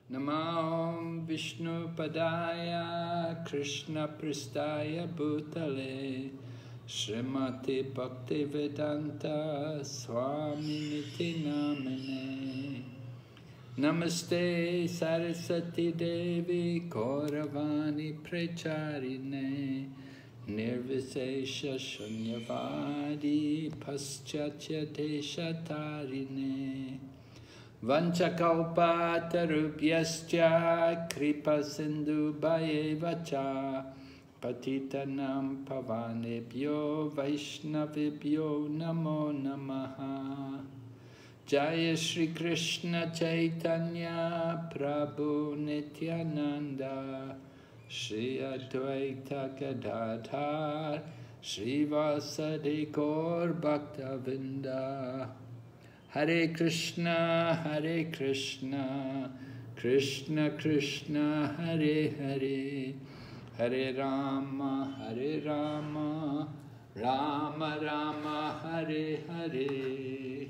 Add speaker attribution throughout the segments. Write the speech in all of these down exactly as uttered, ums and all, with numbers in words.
Speaker 1: Namo Vishnu Padaya Krishna Pristaya Bhutale Srimati Bhaktivedanta Swaminiti Namane Namaste Saraswati Devi Gauravani Pracharine Nirvisesha Shunyavadi Paschatya Deshatarine Vanchakalpatarubhyascha Kripa Sindhu Bhayevacha Patitanam Pavanebhyo Vaishnavibhyo Namo Namaha Jaya Shri Krishna Chaitanya Prabhu Nityananda Shri Advaita Gadadhar Shri Vasadi Gaur Bhaktavinda Hare Krishna, Hare Krishna, Krishna Krishna, Hare Hare, Hare Rama, Hare Rama, Rama Rama, Hare Hare.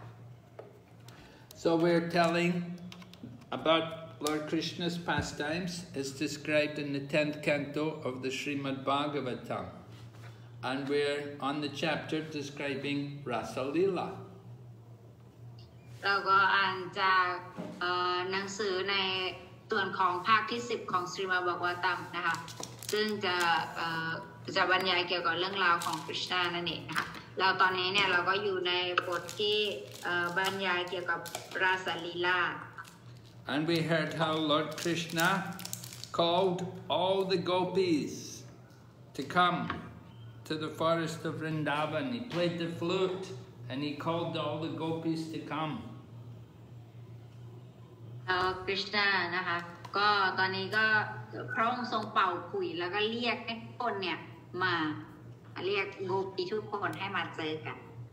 Speaker 1: So we're telling about Lord Krishna's pastimes as described in the tenth canto of the Srimad Bhagavatam. And we're on the chapter describing Rasa Leela.
Speaker 2: เราก็อ่านจากหนังสือในส่วนของภาคที่สิบของ Srimad Bhagavatam นะคะซึ่งจะจะบรรยายเกี่ยวกับเรื่องราวของคริชนานั่นเองนะคะแล้วตอนนี้เนี่ยเราก็อยู่ในบทที่บรรยายเกี่ยวกับราสลีลา
Speaker 1: And we heard how Lord Krishna called all the gopis to come to the forest of Vrindavan. He played the flute and he called all the gopis to come.
Speaker 2: คริชนานะคะก็ตอนนี้ก็พระองค์ทรงเป่าขลุ่ยแล้วก็เรียกให้ทุกคนเนี่ยมาเรียกโกปีทุกคนให้มาเจอกัน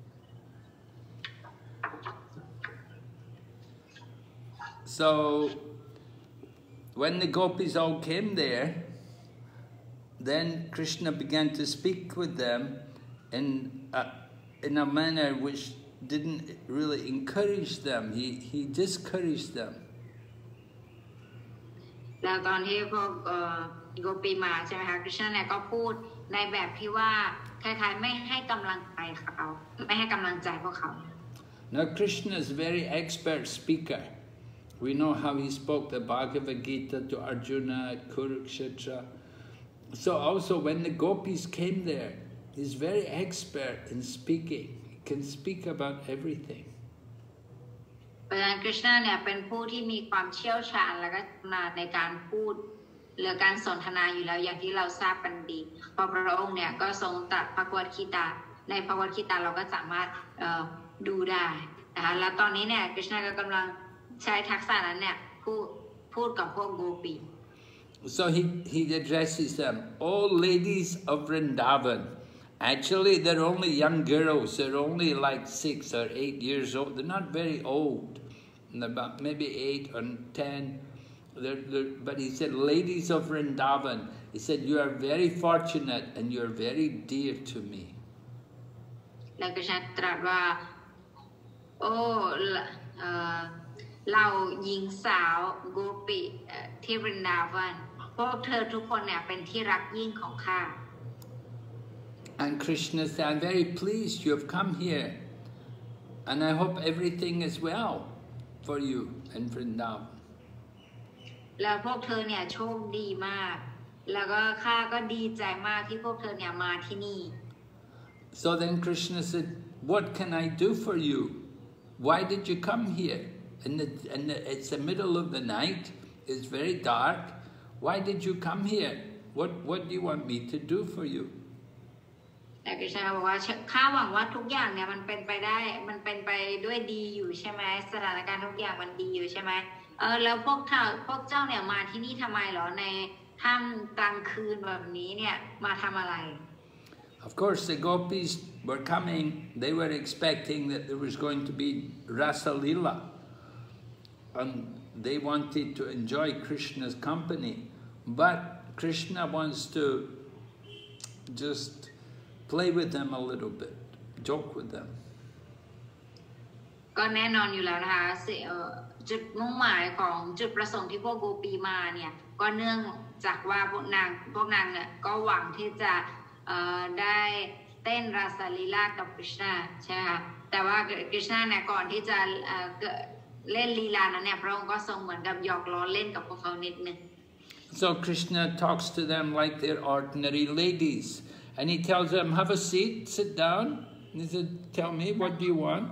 Speaker 1: So when the gopis all came there, then Krishna began to speak with them in a, in a manner which didn't really encourage them. He he discouraged them.
Speaker 2: แล้วตอนที่พวกโกปีมาใช่ไหมคะคริชนาเนี่ยก็พูดในแบบที่ว่าคล้ายๆไม่ให้กำลังใจเขาไม่ให้กำลังใจพวกเขา
Speaker 1: Now Krishna is a very expert speaker. We know how he spoke the Bhagavad Gita to Arjuna at Kurukshetra. So also when the gopis came there, he's very expert in speaking. He can speak about everything.
Speaker 2: เพราะฉะนั้นคริชนาเนี่ยเป็นผู้ที่มีความเชี่ยวชาญและก็ชำนาญในการพูดหรือการสนทนาอยู่แล้วอย่างที่เราทราบกันดีเพราะพระองค์เนี่ยก็ทรงตรัสพระกวดคีตาในพระกวดคีตาเราก็สามารถดูได้นะคะแล้วตอนนี้เนี่ยคริชนาก็กำลังใช้ทักษะนั้นเนี่ยพูดพูดกับพวกโกปี
Speaker 1: So he he addresses them, all ladies of Vrindavan. Actually, they're only young girls. They're only like six or eight years old. They're not very old. They're about maybe eight or ten. They're, they're, but he said, ladies of Vrindavan. He said, you are very fortunate and you are very dear to me.
Speaker 2: แล้วก็ฉันตรัสว่าโอ้เราหญิงสาวโกปิที่วรินดาวันพวกเธอทุกคนเนี่ยเป็นที่รักยิ่งของข้า
Speaker 1: And Krishna said, I'm very pleased you have come here. And I hope everything is well for you in Vrindavan.
Speaker 2: แล้วพวกเธอเนี่ยโชคดีมากแล้วก็ข้าก็ดีใจมากที่พวกเธอเนี่ยมาที่นี่
Speaker 1: So then Krishna said, what can I do for you? Why did you come here? And, the, and the, it's the middle of the night. It's very dark. Why did you come here? What, what do you want me to do for you?
Speaker 2: แต่คริชนาบอกว่าข้าหวังว่าทุกอย่างเนี่ยมันเป็นไปได้มันเป็นไปด้วยดีอยู่ใช่ไหมสถานการณ์ทุกอย่างมันดีอยู่ใช่ไหมเออแล้วพวกเธอพวกเจ้าเนี่ยมาที่นี่ทำไมเหรอในค่ำกลางคืนแบบนี้เนี่ยมาทำอะไร
Speaker 1: Of course the gopis were coming. They were expecting that there was going to be Rasa Leela. And they wanted to enjoy Krishna's company. But Krishna wants to just play with them a little bit, joke with them.
Speaker 2: ก็แน่นอนอยู่แล้วนะคะจุดมุ่งหมายของจุดประสงค์ที่พวกโกปีมาเนี่ยก็เนื่องจากว่าพวกนางพวกนางเนี่ยก็หวังที่จะได้เต้นราสลีลากับกฤษณาใช่ไหมคะแต่ว่ากฤษณาเนี่ยก่อนที่จะเล่นลีลานั้นเนี่ยพระองค์ก็ทรงเหมือนกับหยอกล้อเล่นกับพวกเขานิดนึง
Speaker 1: So Krishna talks to them like they're ordinary ladies and he tells them have a seat sit down and he said tell me what do you want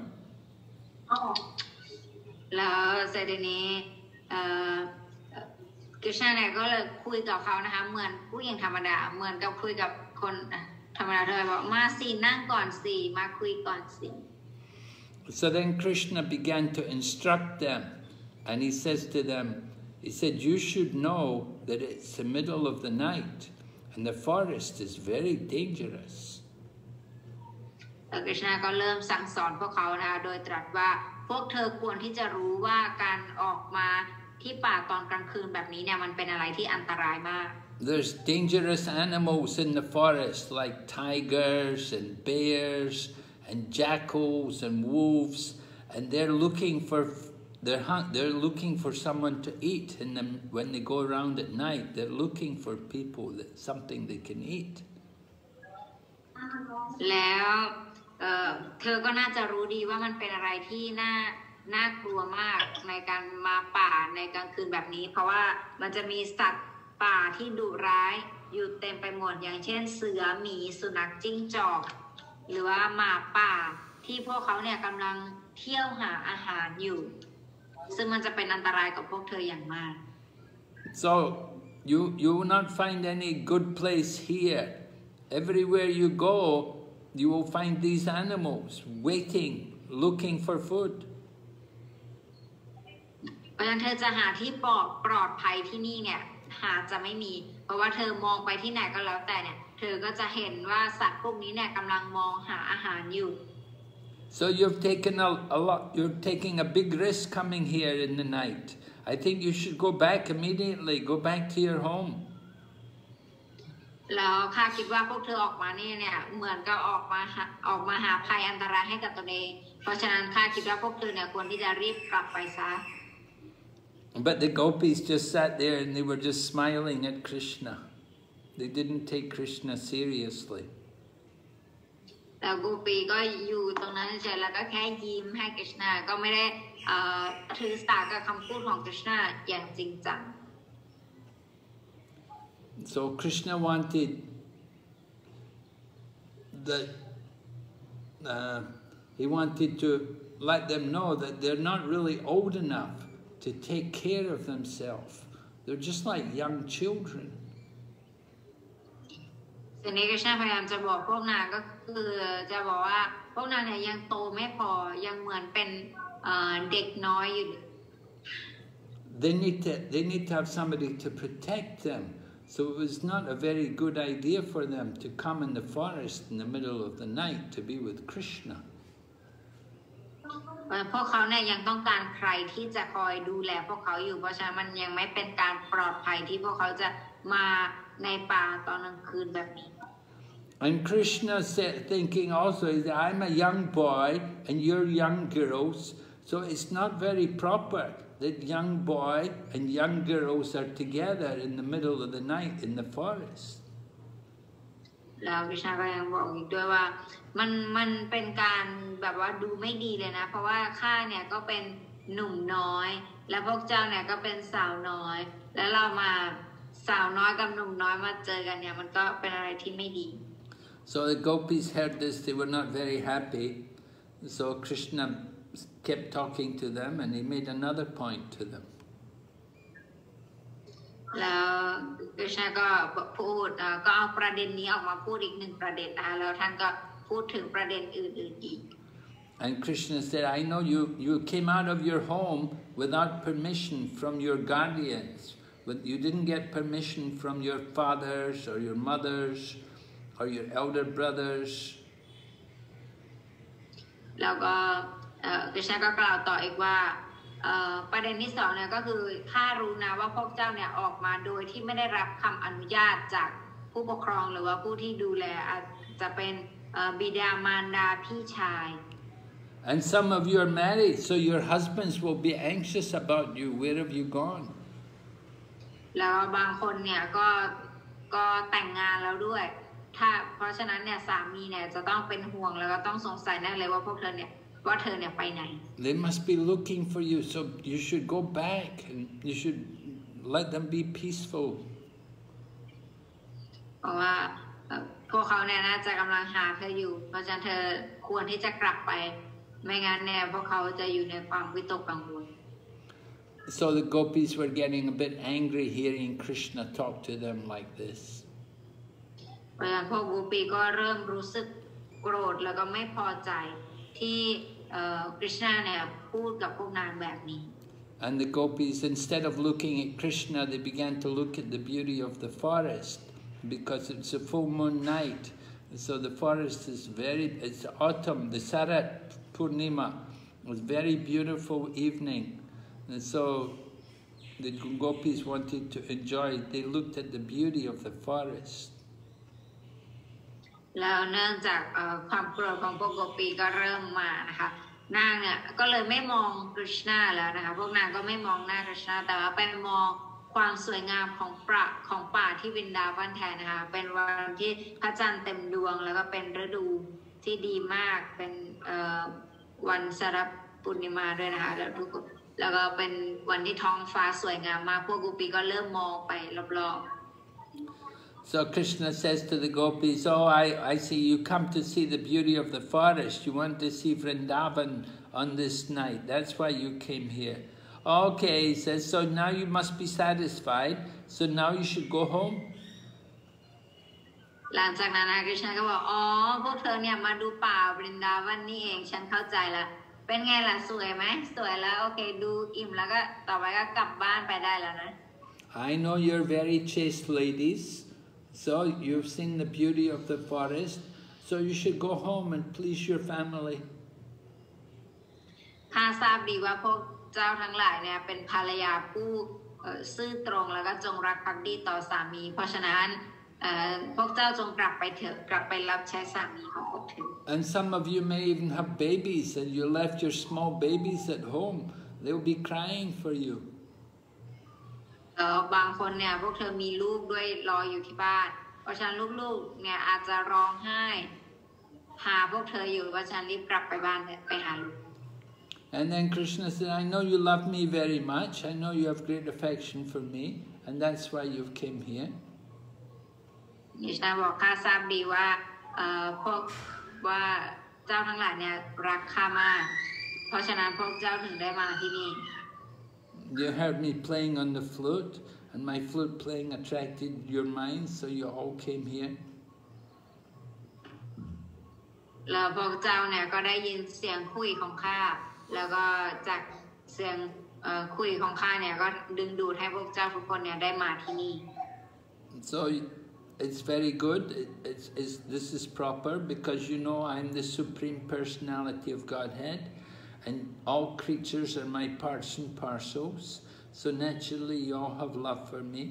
Speaker 2: แล้วเสร็จนี้กฤษณาเนี่ยก็เลยคุยกับเขานะคะเหมือนผู้หญิงธรรมดาเหมือนกับคุยกับคนธรรมดาเลยบอกมาสินั่งก่อนสิมาคุยก่อนสิ
Speaker 1: So then Krishna began to instruct them and he says to them he said you should know that it's the middle of the night and the forest is very dangerous
Speaker 2: กฤษณาก็เริ่มสั่งสอนพวกเขานะคะโดยตรัสว่าพวกเธอควรที่จะรู้ว่าการออกมาที่ป่าตอนกลางคืนแบบนี้เนี่ยมันเป็นอะไรที่อันตรายมาก
Speaker 1: There's dangerous animals in the forest like tigers and bears and jackals and wolves and they're looking for they're they're looking for someone to eat and then when they go around at night they're looking for people that something they can eat
Speaker 2: แล้วเอ่อเธอก็น่าจะรู้ดีว่ามันเป็นอะไรที่น่าน่ากลัวมากในการมาป่าในกลางคืนแบบนี้เพราะว่ามันจะมีสัตว์ป่าที่ดุร้ายอยู่เต็มไปหมดอย่างเช่นเสือหมีสุนัขจิ้งจอกหรือว่าหมาป่าที่พวกเขาเนี่ยกำลังเที่ยวหาอาหารอยู่ซึ่งมันจะเป็นอันตรายกับพวกเธออย่างมาก
Speaker 1: So you you will not find any good place here everywhere you go you will find these animals waiting looking for food
Speaker 2: เพราะฉะนั้นเธอจะหาที่ปลอดปลอดภัยที่นี่เนี่ยหาจะไม่มีเพราะว่าเธอมองไปที่ไหนก็แล้วแต่เนี่ยเธอก็จะเห็นว่าสัตว์พวกนี้เนี่ยกำลังมองหาอาหารอยู่
Speaker 1: So you've taken a, a lot you're taking a big risk coming here in the night I think you should go back immediately go back to your home
Speaker 2: แล้วข้าคิดว่าพวกเธอออกมานี่เนี่ยเหมือนกับออกมาออกมาหาภัยอันตรายให้กับตนเองเพราะฉะนั้นข้าคิดว่าพวกเธอเนี่ยควรที่จะรีบกลับไปซะ
Speaker 1: But the gopis just sat there and they were just smiling at Krishna. They didn't take Krishna seriously.
Speaker 2: แต่โกปีก็อยู่ตรงนั้นเฉยๆแล้วก็แค่ยิ้มให้กฤษณาก็ไม่ได้ถือสากับคำพูดของกฤษณาอย่างจริงจัง
Speaker 1: So Krishna wanted that uh, he wanted to let them know that they're not really old enough to take care of themselves. They're just like young children.
Speaker 2: สิ่งนี้กฤษณาพยายามจะบอกพวกนางก็คือจะบอกว่าพวกนางเนี่ยยังโตไม่พอยังเหมือนเป็นเด็กน้อยอยู่
Speaker 1: They need to they need to have somebody to protect them. So it was not a very good idea for them to come in the forest in the middle of the night to be with Krishna.
Speaker 2: พวกเขาเนี่ยยังต้องการใครที่จะคอยดูแลพวกเขาอยู่เพราะฉะนั้นมันยังไม่เป็นการปลอดภัยที่พวกเขาจะมาในป่าตอนกลางคืนแบบนี้
Speaker 1: And Krishna said, thinking also that I'm a young boy and you're young girls, so it's not very proper that young boy and young girls are together in the middle of the night in the forest.
Speaker 2: แล้วกฤษณาก็ยังบอกอีกด้วยว่ามันมันเป็นการแบบว่าดูไม่ดีเลยนะเพราะว่าข้าเนี่ยก็เป็นหนุ่มน้อยและพวกเจ้าเนี่ยก็เป็นสาวน้อยแล้วเรามาสาวน้อยกับหนุ่มน้อยมาเจอกันเนี่ยมันก็เป็นอะไรที่ไม่ดี
Speaker 1: So the gopis heard this, they were not very happy. So Krishna kept talking to them and he made another point to them.
Speaker 2: แล้วกฤษณาก็พูดก็เอาประเด็นนี้ออกมาพูดอีกหนึ่งประเด็นนะคะแล้วท่านก็พูดถึงประเด็นอื่นๆอีก
Speaker 1: And Krishna said, I know you, you came out of your home without permission from your guardians. But you didn't get permission from your fathers or your mothers or your elder brothers.
Speaker 2: แล้วก็กฤษณาก็กล่าวต่ออีกว่าประเด็นที่สองเนี่ยก็คือข้ารู้นะว่าพวกเจ้าเนี่ยออกมาโดยที่ไม่ได้รับคำอนุญาตจากผู้ปกครองหรือว่าผู้ที่ดูแลอาจจะเป็นบิดามารดาพี่ชาย
Speaker 1: And some of you are married, so your husbands will be anxious about you. Where have you gone?
Speaker 2: แล้วบางคนเนี่ยก็ก็แต่งงานแล้วด้วยถ้าเพราะฉะนั้นเนี่ยสามีเนี่ยจะต้องเป็นห่วงแล้วก็ต้องสงสัยแน่เลยว่าพวกเธอเนี่ยว่าเธอเนี่ยไปไหน
Speaker 1: They must be looking for you, so you should go back and you should let them be peaceful.
Speaker 2: เพราะว่าพวกเขาเนี่ยน่าจะกำลังหาเธออยู่เพราะฉะนั้นเธอควรที่จะกลับไปไม่งั้นเนี่ยพวกเขาจะอยู่ในความวิตกกังวล
Speaker 1: So the gopis were getting a bit angry hearing Krishna talk to them like this.
Speaker 2: เพราะฉะนั้นพวกโกปีก็เริ่มรู้สึกโกรธแล้วก็ไม่พอใจที่คริชนาเนี่ยพูดกับพวกนางแบบนี้
Speaker 1: And the gopis, instead of looking at Krishna, they began to look at the beauty of the forest because it's a full moon night. So the forest is very, it's autumn, the Sarat Purnima, it was very beautiful evening. And so the gopis wanted to enjoy it. They looked at the beauty of the forest.
Speaker 2: แล้วเนื่องจากความโกรธของพวกโกปีก็เริ่มมานะคะนางเนี่ยก็เลยไม่มองกฤษณาแล้วนะคะพวกนางก็ไม่มองหน้ากฤษณาแต่ว่าไปมองความสวยงามของป่าของป่าที่วินดาวันแทนนะคะเป็นวันที่พระจันทร์เต็มดวงแล้วก็เป็นฤดูที่ดีมากเป็นวันสรับปุณณิมาด้วยนะคะแล้วทุกแล้วก็เป็นวันที่ท้องฟ้าสวยงามมากพวกโกปีก็เริ่มมองไปรอบๆ
Speaker 1: So Krishna says to the gopis, oh, I, I see you come to see the beauty of the forest. You want to see Vrindavan on this night. That's why you came here. Okay, he says, so now you must be satisfied. So now you should go home.
Speaker 2: หลังจากนั้นคริชนาก็บอกอ๋อพวกเธอเนี่ยมาดูป่าบรินดาวันนี่เองฉันเข้าใจละเป็นไงล่ะสวยไหมสวยแล้วโอเคดูอิ่มแล้วก็ต่อไปก็กลับบ้านไปได้แล้วนะ
Speaker 1: I know you're very chaste ladies. So you've seen the beauty of the forest, so you should go home and please your family.
Speaker 2: ข้าทราบดีว่าพวกเจ้าทั้งหลายเนี่ยเป็นภรรยาผู้ซื่อตรงแล้วก็จงรักภักดีต่อสามีเพราะฉะนั้นพวกเจ้าจงกลับไปเถอะกลับไปรับใช้สามีของพวกเธอ
Speaker 1: And some of you may even have babies and you left your small babies at home. They'll be crying for you.
Speaker 2: บางคนเนี่ยพวกเธอมีลูกด้วยรออยู่ที่บ้านเพราะฉะนั้นลูกๆเนี่ยอาจจะร้องไห้หาพวกเธออยู่ว่าฉันรีบกลับไปบ้านไปหาลูก
Speaker 1: And then Krishna said, I know you love me very much. I know you have great affection for me, and that's why you've came here.
Speaker 2: คริชนาบอกข้าทราบดีว่าพวกว่าเจ้าทั้งหลายเนี่ยรักข้ามากเพราะฉะนั้นพวกเจ้าถึงได้มาที่นี่
Speaker 1: You heard me playing on the flute, and my flute playing attracted your mind, so you all came here.
Speaker 2: แล้วพวกเจ้าเนี่ยก็ได้ยินเสียงคุยของข้าแล้วก็จากเสียงคุยของข้าเนี่ยก็ดึงดูดให้พวกเจ้าทุกคนเนี่ยได้มาที่นี่
Speaker 1: So it's very good. It, it's, it's, this is proper because you know I'm the Supreme Personality of Godhead. And all creatures are my parts and parcels, so naturally you all have love for me.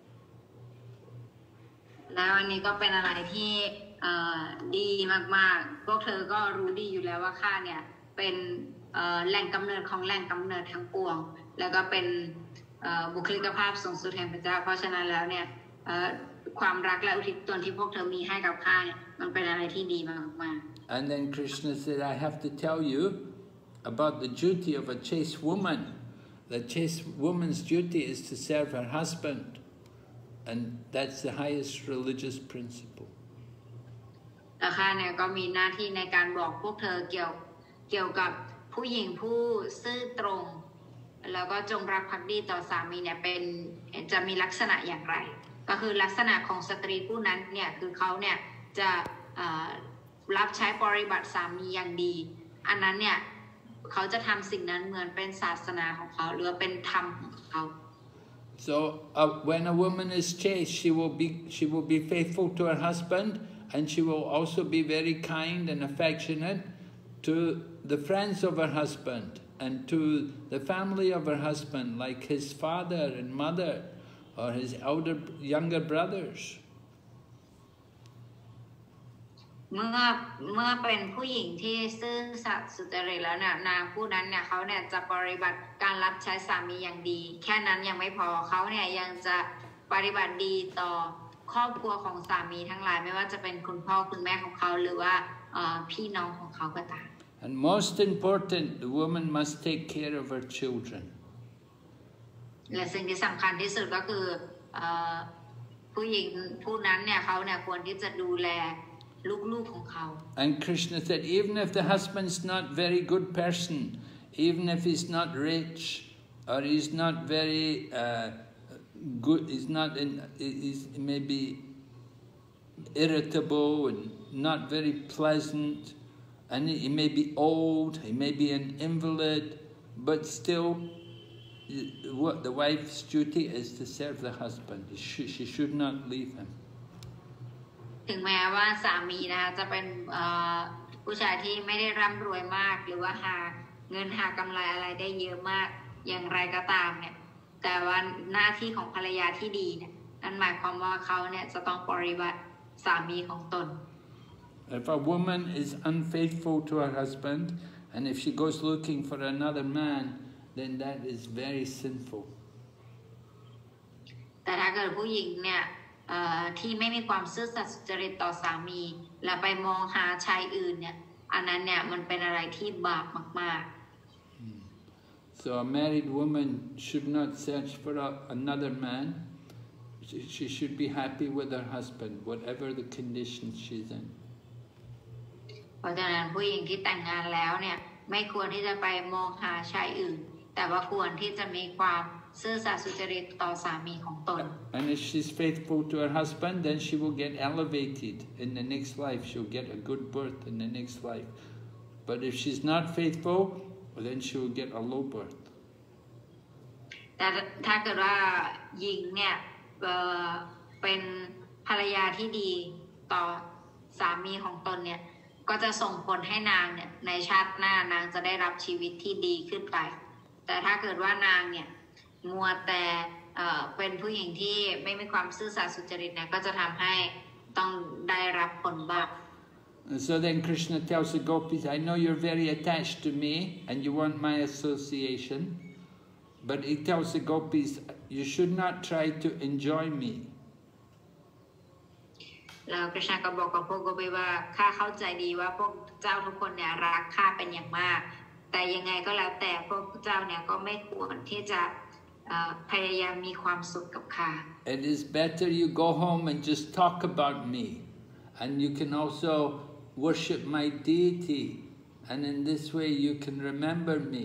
Speaker 2: แล้วอันนี้ก็เป็นอะไรที่ดีมากๆพวกเธอก็รู้ดีอยู่แล้วว่าข้าเนี่ยเป็นแหล่งกำเนิดของแหล่งกำเนิดทั้งปวงแล้วก็เป็นบุคลิกภาพสูงสุดแห่งพระเจ้าเพราะฉะนั้นแล้วเนี่ยความรักและอุทิศตนที่พวกเธอมีให้กับข้าเนี่ยมันเป็นอะไรที่ดีมากๆ
Speaker 1: And then Krishna said, I have to tell you about the duty of a chaste woman. The chaste woman's duty is to serve her husband, and that's the highest religious principle.
Speaker 2: แล้วข้าเนี่ยก็มีหน้าที่ในการบอกพวกเธอเกี่ยวเกี่ยวกับผู้หญิงผู้ซื่อตรงแล้วก็จงรักภักดีต่อสามีเนี่ยเป็นจะมีลักษณะอย่างไรก็คือลักษณะของสตรีผู้นั้นเนี่ยคือเขาเนี่ยจะรับใช้ปฏิบัติสามีอย่างดีอันนั้นเนี่ยเขาจะทำสิ่งนั้นเหมือนเป็นศาสนาของเขาหรือเป็นธรรมของเขา
Speaker 1: So uh, when a woman is chaste, she will be she will be faithful to her husband, and she will also be very kind and affectionate to the friends of her husband and to the family of her husband, like his father and mother or his elder younger brothers.
Speaker 2: เมื่อเมื่อเป็นผู้หญิงที่ซื่อสัตย์สุจริตแล้วเนี่ยนางผู้นั้นเนี่ยเขาเนี่ยจะปฏิบัติการรับใช้สามีอย่างดีแค่นั้นยังไม่พอเขาเนี่ยยังจะปฏิบัติดีต่อครอบครัวของสามีทั้งหลายไม่ว่าจะเป็นคุณพ่อคุณแม่ของเขาหรือว่าพี่น้องของเขาก็ตาม
Speaker 1: And most important, the woman must take care of her children.
Speaker 2: และสิ่งที่สำคัญที่สุดก็คือผู้หญิงผู้นั้นเนี่ยเขาเนี่ยควรที่จะดูแลลูกๆของเขา
Speaker 1: And Krishna said, even if the husband's not very good person, even if he's not rich, or he's not very uh, good, he's not in, he's maybe irritable and not very pleasant, and he may be old, he may be an invalid, but still, what the wife's duty is to serve the husband. She, she should not leave him.
Speaker 2: ถึงแม้ว่าสามีนะคะจะเป็นผู้ชายที่ไม่ได้ร่ำรวยมากหรือว่าหาเงินหากำไรอะไรได้เยอะมากอย่างไรก็ตามเนี่ยแต่ว่าหน้าที่ของภรรยาที่ดีเนี่ยนั่นหมายความว่าเขาเนี่ยจะต้องปฏิบัติสามีของตน
Speaker 1: If a woman is unfaithful to her husband and if she goes looking for another man, then that is very sinful.
Speaker 2: แต่ถ้าเกิดผู้หญิงเนี่ยที่ไม่มีความซื่อสัตย์สุจริตต่อสามีและไปมองหาชายอื่นเนี่ยอันนั้นเนี่ยมันเป็นอะไรที่บาปมากๆ
Speaker 1: So a married woman should not search for a, another man. She, she should be happy with her husband, whatever the conditions she's in.
Speaker 2: เพราะฉะนั้นผู้หญิงที่แต่งงานแล้วเนี่ยไม่ควรที่จะไปมองหาชายอื่นแต่ว่าควรที่จะมีความซื่อสัตย์สุจริตต่อสามีของตน
Speaker 1: And if she's faithful to her husband, then she will get elevated in the next life. She'll get a good birth in the next life. But if she's not faithful, then she will get a low birth.
Speaker 2: แต่ถ้าเกิดว่าหญิงเนี่ยเป็นภรรยาที่ดีต่อสามีของตนเนี่ยก็จะส่งผลให้นางเนี่ยในชาติหน้านางจะได้รับชีวิตที่ดีขึ้นไปแต่ถ้าเกิดว่านางเนี่ยมัวแต่เป็นผู้หญิงที่ไม่มีความซื่อสัตย์สุจริตเนี่ยก็จะทำให้ต้องได้รับผลบาป
Speaker 1: So then Krishna tells the gopis, I know you're very attached to me and you want my association, but he tells the gopis, you should not try to enjoy me.
Speaker 2: แล้วกฤษณะก็บอกกับพวกโกปิว่าข้าเข้าใจดีว่าพวกเจ้าทุกคนเนี่ยรักข้าเป็นอย่างมากแต่ยังไงก็แล้วแต่พวกเจ้าเนี่ยก็ไม่ควรที่จะพยายามมีความสุขกับข้า
Speaker 1: It is better you go home and just talk about me, and you can also worship my deity, and in this way you can remember me.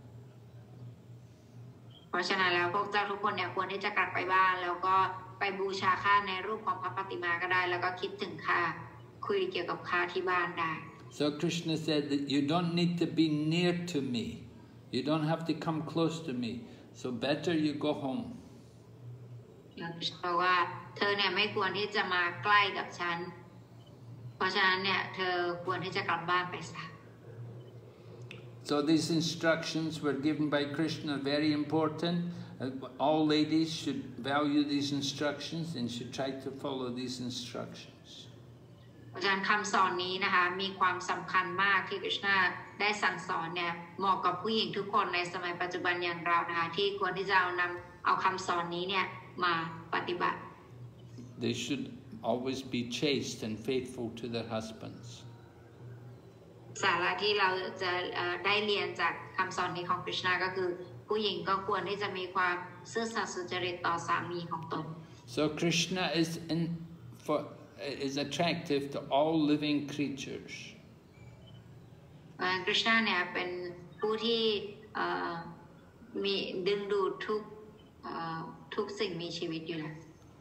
Speaker 2: เพราะฉะนั้นแล้วพวกเจ้าทุกคนเนี่ยควรที่จะกลับไปบ้านแล้วก็ไปบูชาข้าในรูปของพระปฏิมาก็ได้แล้วก็คิดถึงข้าคุยเกี่ยวกับข้าที่บ้านได้
Speaker 1: So Krishna said that you don't need to be near to me, you don't have to come close to me, so better you go home.
Speaker 2: เพราะว่าเธอเนี่ยไม่ควรที่จะมาใกล้กับฉันเพราะฉะนั้นเนี่ยเธอควรที่จะกลับบ้านไปซะ
Speaker 1: So these instructions were given by Krishna, very important. All ladies should value these instructions and should try to follow these instructions.
Speaker 2: อาจารย์คำสอนนี้นะคะมีความสำคัญมากที่กฤษณะได้สั่งสอนเนี่ยเหมาะกับผู้หญิงทุกคนในสมัยปัจจุบันอย่างเรานะคะที่ควรที่จะเอานำเอาคำสอนนี้เนี่ยมาปฏิบัติ
Speaker 1: They should always be chaste and faithful to their husbands.
Speaker 2: สาระที่เราจะได้เรียนจากคำสอนนี้ของกฤษณะก็คือผู้หญิงก็ควรที่จะมีความซื่อสัตย์สุจริตต่อสามีของตน
Speaker 1: So Krishna is in for is attractive to all living creatures.
Speaker 2: กฤษณะเนี่ยเป็นผู้ที่มีดึงดูดทุกทุกสิ่งมีชีวิตอยู่แล้ว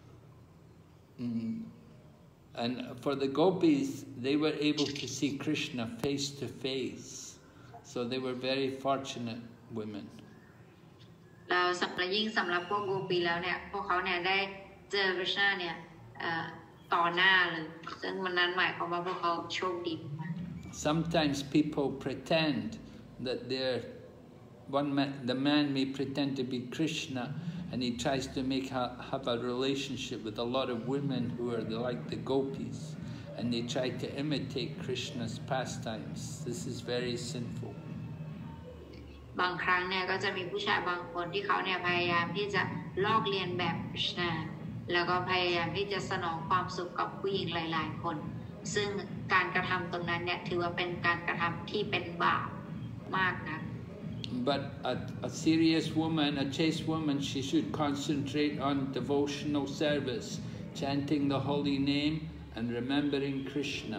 Speaker 1: And for the gopis, they were able to see Krishna face to face, so they were very fortunate women.
Speaker 2: แล้วสำหรับยิ่งสำหรับพวกโกปีแล้วเนี่ยพวกเขาเนี่ยได้เจอกฤษณะเนี่ยต่อหน้าเลยซึ่งวันนั้นหมายความว่าพวกเขาโชคดีมาก
Speaker 1: Sometimes people pretend that they're one man, the man may pretend to be Krishna, and he tries to make ha, have a relationship with a lot of women who are the, like the gopis, and they try to imitate Krishna's pastimes. This is very sinful.
Speaker 2: บางครั้งเนี่ยก็จะมีผู้ชายบางคนที่เขาเนี่ยพยายามที่จะลอกเลียนแบบคริชนาแล้วก็พยายามที่จะสนองความสุขกับผู้หญิงหลายๆคนซึ่งการกระทำตรงนั้นเนี่ยถือว่าเป็นการกระทำที่เป็นบาปมากนะ
Speaker 1: But a, a serious woman, a chaste woman, she should concentrate on devotional service, chanting the holy name and remembering Krishna.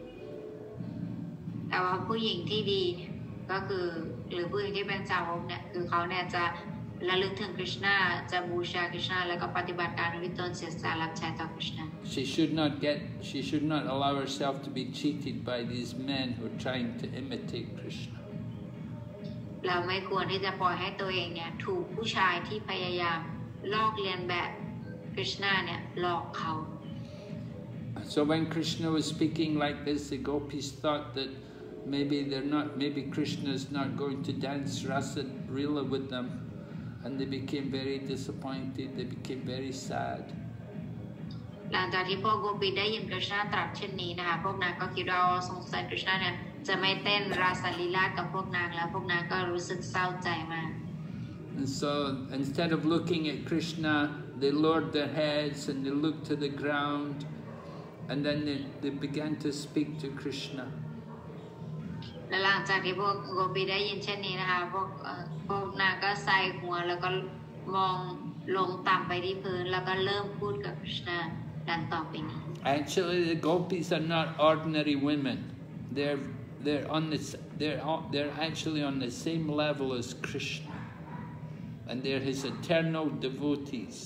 Speaker 2: แต่ว่าผู้หญิงที่ดีก็คือหรือผู้หญิงที่เป็นสาวกเนี่ยคือเขาเนี่ยจะระลึกถึงคริชนาจะบูชาคริชนาแล้วก็ปฏิบัติการวิตนเสียสละรับใช้ต่อคริชนา
Speaker 1: She should not get, she should not allow herself to be cheated by these men who are trying to imitate Krishna.
Speaker 2: เราไม่ควรที่จะปล่อยให้ตัวเองเนี่ยถูกผู้ชายที่พยายามลอกเลียนแบบคริชนาเนี่ยหลอกเขา
Speaker 1: So when Krishna was speaking like this, the gopis thought that maybe they're not, maybe Krishna is not going to dance Rasa Leela with them, and they became very disappointed. They became very sad.
Speaker 2: หลังจากที่พวกโกปีได้ยินคริชนาตรัสเช่นนี้นะคะพวกนางก็คิดว่าสงสัยคริชนาเนี่ยจะไม่เต้นราสลีลากับพวกนางแล้วพวกนางก็รู้สึกเศร้าใจมาก
Speaker 1: And so instead of looking at Krishna, they lowered their heads and they looked to the ground, and then they, they began to speak to Krishna.
Speaker 2: และหลังจากที่พวกโกปีได้ยินเช่นนี้นะคะพวกพวกนางก็ใส่หัวแล้วก็มองลงต่ำไปที่พื้นแล้วก็เริ่มพูดกับคริชนาดังต่อไปนี้
Speaker 1: Actually, the gopis are not ordinary women. They're they're on this they're they're actually on the same level as Krishna, and they're his eternal devotees.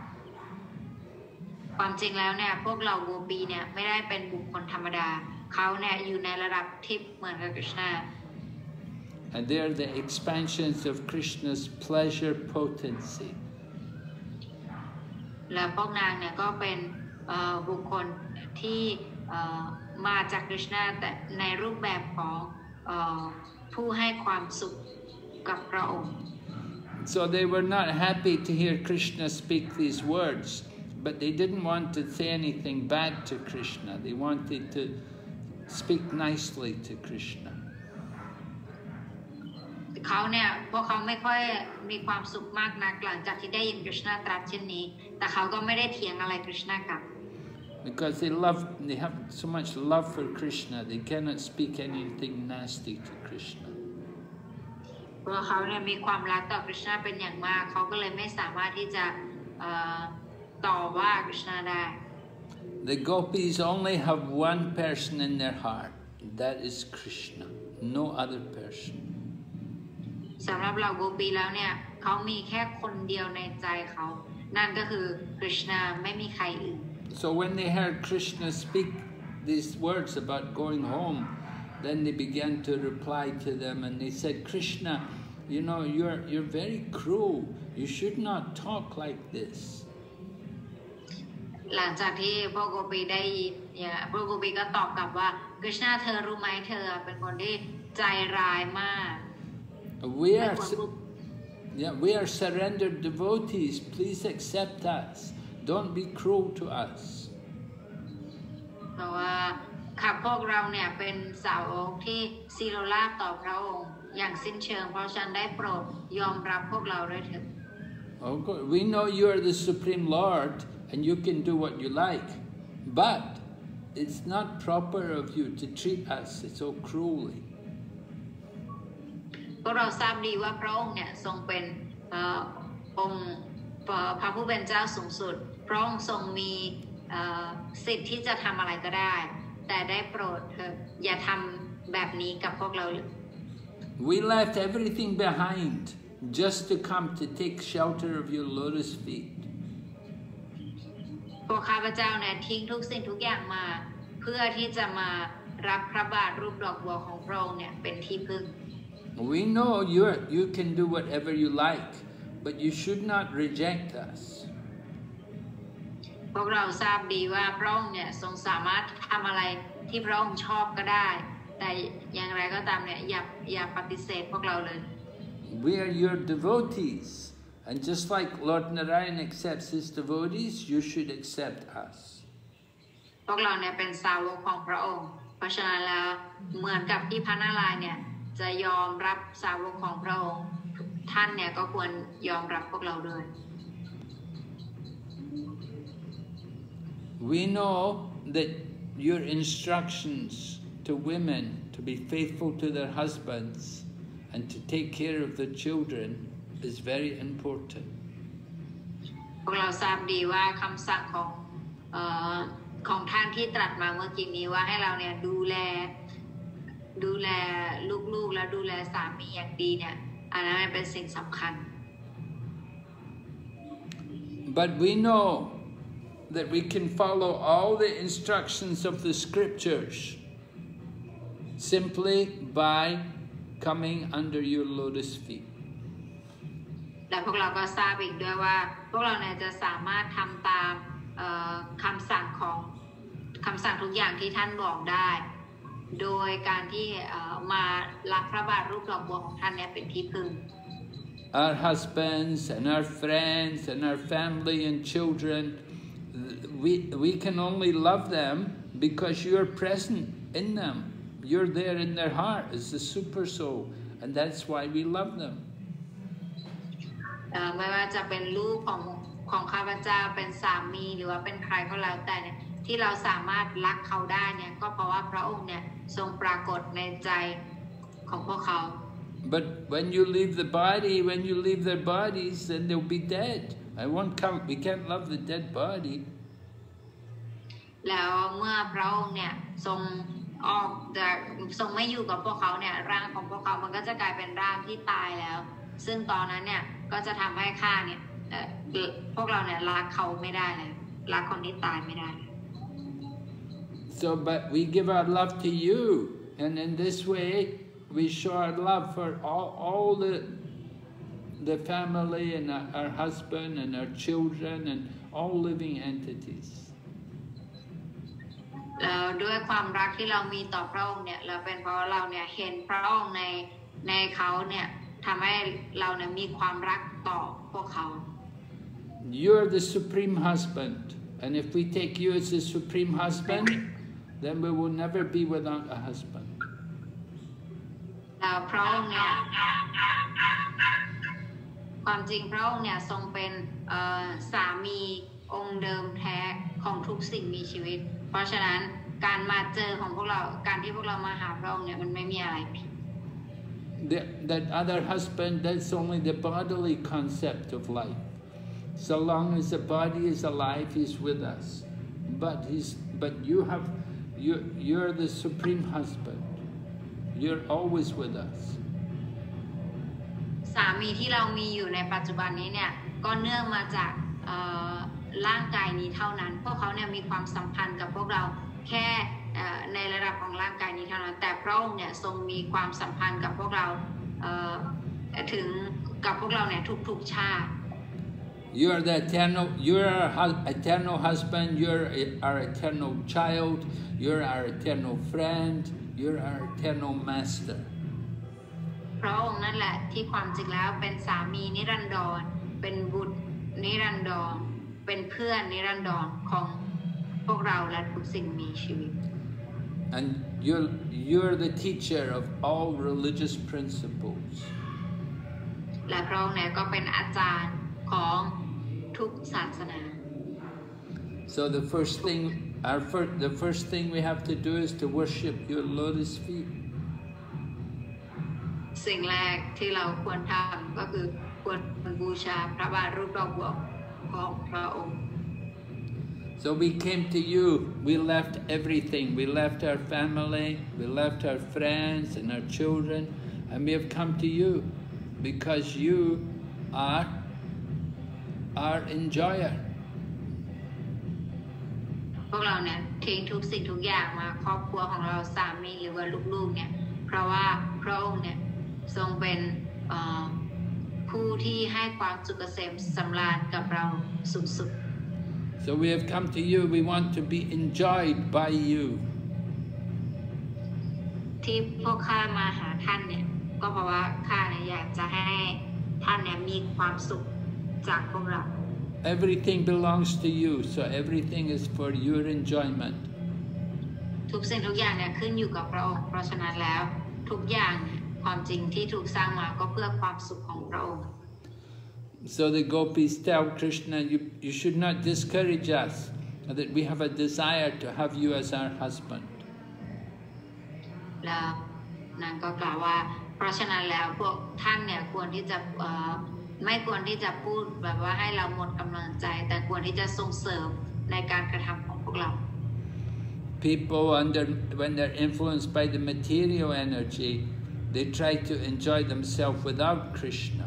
Speaker 2: ความจริงแล้วเนี่ยพวกเราโกปีเนี่ยไม่ได้เป็นบุคคลธรรมดาเขาเนี่ยอยู่ในระดับทิพย์เหมือนกับคริชนา
Speaker 1: And they're the expansions of Krishna's pleasure potency.
Speaker 2: และพวกนางเนี่ยก็เป็นบุคคลที่มาจากคริชนาแต่ในรูปแบบของผู้ให้ความสุขกับพระองค์
Speaker 1: So they were not happy to hear Krishna speak these words, but they didn't want to say anything bad to Krishna. They wanted to speak nicely to Krishna.
Speaker 2: เขาเนี่ยพวกเขาไม่ค่อยมีความสุขมากนักหลังจากที่ได้ยินคริชนาตรัสเช่นนี้แต่เขาก็ไม่ได้เถียงอะไรคริชนากลับ
Speaker 1: Because they love, they have so much love for Krishna, they cannot speak anything nasty to Krishna.
Speaker 2: เพราะเขาเนี่ยมีความรักต่อคริชนาเป็นอย่างมากเขาก็เลยไม่สามารถที่จะต่อว่าคริชนาได้
Speaker 1: The gopis only have one person in their heart, that is Krishna, no other person.
Speaker 2: สำหรับเราโกปีแล้วเนี่ยเขามีแค่คนเดียวในใจเขานั่นก็คือคริชนาไม่มีใครอื่น
Speaker 1: So when they heard Krishna speak these words about going home, then they began to reply to them and they said, Krishna, you know, you're you're very cruel. You should not talk like this.
Speaker 2: หลังจากที่พวกโกปีได้เนี่ยพวกโกปีก็ตอบกลับว่าคริชนาเธอรู้ไหมเธอเป็นคนที่ใจร้ายมาก
Speaker 1: We are, yeah, we are surrendered devotees. Please accept us. Don't be cruel to us.
Speaker 2: เพราะว่าข้าพวกเราเนี่ยเป็นสาวกที่ซีโรราบต่อพระองค์อย่างสิ้นเชิงเพราะฉะนั้นได้โปรดยอมรับพวกเราด้วยเถิด
Speaker 1: Okay, we know you are the Supreme Lord and you can do what you like, but it's not proper of you to treat us so cruelly.
Speaker 2: พวกเราทราบดีว่าพระองค์เนี่ยทรงเป็นองค์พระผู้เป็นเจ้าสูงสุดพระองค์ทรงมีสิทธิ์ที่จะทำอะไรก็ได้แต่ได้โปรดเถิดอย่าทำแบบนี้กับพวกเรา
Speaker 1: We left everything behind just to come to take shelter of your lotus feet.
Speaker 2: พวกข้าพเจ้าเนี่ยทิ้งทุกสิ่งทุกอย่างมาเพื่อที่จะมารับพระบาทรูปดอกบัวของพระองค์เนี่ยเป็นที่พึ่ง
Speaker 1: We know you you can do whatever you like, but you should not reject us.
Speaker 2: พวกเราทราบดีว่าพระองค์เนี่ยทรงสามารถทำอะไรที่พระองค์ชอบก็ได้แต่อย่างไรก็ตามเนี่ยอย่าอย่าปฏิเสธพวกเราเลย
Speaker 1: We are your devotees, and just like Lord Narayan accepts his devotees, you should accept us.
Speaker 2: พวกเราเนี่ยเป็นสาวกของพระองค์เพราะฉะนั้นแล้วเหมือนกับที่พระนารายณ์เนี่ยจะยอมรับสาวกของพระองค์ท่านเนี่ยก็ควรยอมรับพวกเราด้วย
Speaker 1: We know that your instructions to women to be faithful to their husbands and to take care of the children is very important.
Speaker 2: พวกเราทราบดีว่าคำสั่งของเอ่อของท่านที่ตรัสมาเมื่อกี้นี้ว่าให้เราเนี่ยดูแลดูแลลูกๆและดูแลสามีอย่างดีเนี่ยอันนั้นเป็นสิ่งสำคัญ
Speaker 1: But we know that we can follow all the instructions of the scriptures simply by coming under your lotus feet.
Speaker 2: และพวกเราก็ทราบอีกด้วยว่าพวกเราเนี่ยจะสามารถทำตามคำสั่งของคำสั่งทุกอย่างที่ท่านบอกได้โดยการที่มารับพระบาทรูปดอกบัวของท่านเนี่ยเป็นที่พึ่ง
Speaker 1: Our husbands and our friends and our family and children, we we can only love them because you're present in them. You're there in their heart as the super soul, and that's why we love them.
Speaker 2: ไม่ว่าจะเป็นลูกของของข้าพเจ้าเป็นสามีหรือว่าเป็นใครก็แล้วแต่เนี่ยที่เราสามารถรักเขาได้เนี่ยก็เพราะว่าพระองค์เนี่ยทรงปรากฏในใจของพวกเขา
Speaker 1: But when you leave the body, when you leave their bodies, then they'll be dead. I won't come. We can't love the dead body.
Speaker 2: แล้วเมื่อพระองค์เนี่ยทรงออกจะทรงไม่อยู่กับพวกเขาเนี่ยร่างของพวกเขามันก็จะกลายเป็นร่างที่ตายแล้วซึ่งตอนนั้นเนี่ยก็จะทำให้ข้าเนี่ยพวกเราเนี่ยรักเขาไม่ได้เลยรักคนที่ตายไม่ได้
Speaker 1: So, but we give our love to you, and in this way, we show our love for all, all the the family and our, our husband and our children and all living entities.
Speaker 2: แล้วด้วยความรักที่เรามีต่อพระองค์เนี่ยเราเป็นเพราะเราเนี่ยเห็นพระองค์ในในเขาเนี่ยทำให้เราเนี่ยมีความรักต่อพวกเขา
Speaker 1: You're the supreme husband, and if we take you as the supreme husband, then we will never be without a husband.
Speaker 2: แล้วพระองค์เนี่ยความจริงพระองค์เนี่ยทรงเป็นสามีองค์เดิมแท้ของทุกสิ่งมีชีวิตเพราะฉะนั้นการมาเจอของพวกเราการที่พวกเรามาหาพระองค์เนี่ยมันไม่มีอะไรผิด
Speaker 1: That other husband, that's only the bodily concept of life. So long as the body is alive, he's with us. But he's, but you have, you, you're the supreme husband. You're always with us.
Speaker 2: สามีที่เรามีอยู่ในปัจจุบันนี้เนี่ยก็เนื่องมาจากร่างกายนี้เท่านั้นพวกเขาเนี่ยมีความสัมพันธ์กับพวกเราแค่ในระดับของร่างกายนี้เท่านั้นแต่พระองค์เนี่ยทรงมีความสัมพันธ์กับพวกเราถึงกับพวกเราเนี่ยทุกๆชาติ
Speaker 1: You're the eternal. You're our eternal husband. You're our eternal child. You're our eternal friend. You're our eternal master.
Speaker 2: พระองค์นั่นแหละที่ความจริงแล้วเป็นสามีนิรันดรเป็นบุตรนิรันดรเป็นเพื่อนนิรันดรของพวกเราและทุกสิ่งมีชีวิต
Speaker 1: And you're you're the teacher of all religious principles.
Speaker 2: และพระองค์เนี่ยก็เป็นอาจารย์ของทุกศาสนา
Speaker 1: So the first thing, our first, the first thing we have to do is to worship your lotus feet.
Speaker 2: สิ่งแรกที่เราควรทำก็คือควรบูชาพระบาทรูปดอกบัวของพระองค์
Speaker 1: So we came to you. We left everything. We left our family. We left our friends and our children, and we have come to you because you are our enjoyer.
Speaker 2: พวกเราเนี่ยทิ้งทุกสิ่งทุกอย่างมาครอบครัวของเราสามีหรือว่าลูกๆเนี่ยเพราะว่าพระองค์เนี่ยทรงเป็นผู้ที่ให้ความสุขเกษมสำราญกับเราสุดๆ
Speaker 1: So we have come to you. We want to be enjoyed by you.
Speaker 2: ที่พวกข้ามาหาท่านเนี่ยก็เพราะว่าข้าเนี่ยอยากจะให้ท่านเนี่ยมีความสุขจากพวกเรา
Speaker 1: Everything belongs to you, so everything is for your enjoyment.
Speaker 2: ทุกสิ่งทุกอย่างเนี่ยขึ้นอยู่กับพระองค์เพราะฉะนั้นแล้วทุกอย่างความจริงที่ถูกสร้างมาก็เพื่อความสุขของพระองค์
Speaker 1: So the gopis tell Krishna, you, you should not discourage us, that we have a desire to have you as our husband.
Speaker 2: แล้วนางก็กล่าวว่าเพราะฉะนั้นแล้วพวกท่านเนี่ยควรที่จะไม่ควรที่จะพูดแบบว่าให้เราหมดกำลังใจแต่ควรที่จะส่งเสริมในการกระทำของพวกเรา
Speaker 1: People under when they're influenced by the material energy, they try to enjoy themselves without Krishna.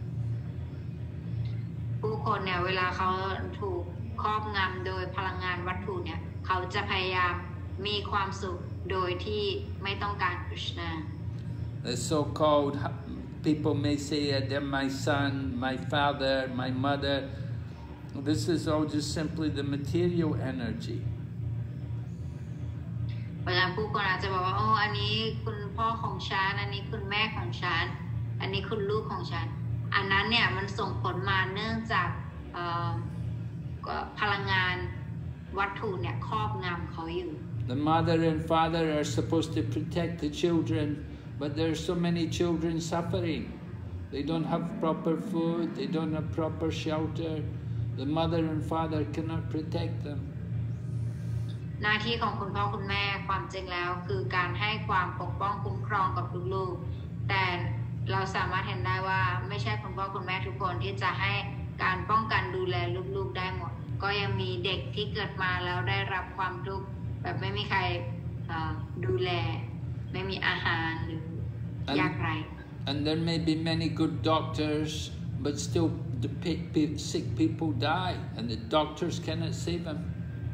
Speaker 2: ผู้คนเนี่ยเวลาเขาถูกครอบงำโดยพลังงานวัตถุเนี่ยเขาจะพยายามมีความสุขโดยที่ไม่ต้องการคริชนา
Speaker 1: The so-called people may say that they're my son, my father, my mother. This is all just simply the material energy.
Speaker 2: เวลาผู้คนอาจจะบอกว่าโอ้อันนี้คุณพ่อของฉันอันนี้คุณแม่ของฉันอันนี้คุณลูกของฉันอันนั้นเนี่ยมันส่งผลมาเนื่องจากพลังงานวัตถุเนี่ยครอบงำเขาอยู่
Speaker 1: The mother and father are supposed to protect the children, but there are so many children suffering. They don't have proper food, they don't have proper shelter. The mother and father cannot protect them.
Speaker 2: หน้าที่ของคุณพ่อคุณแม่ความจริงแล้วคือการให้ความปกป้องคุ้มครองกับลูกๆแต่เราสามารถเห็นได้ว่าไม่ใช่คุณพ่อคุณแม่ทุกคนที่จะให้การป้องกันดูแลลูกๆได้หมดก็ยังมีเด็กที่เกิดมาแล้วได้รับความทุกข์แบบไม่มีใครดูแลไม่มีอาหารหรือยากไร้
Speaker 1: And there may be many good doctors, but still the sick people die, and the doctors cannot save them.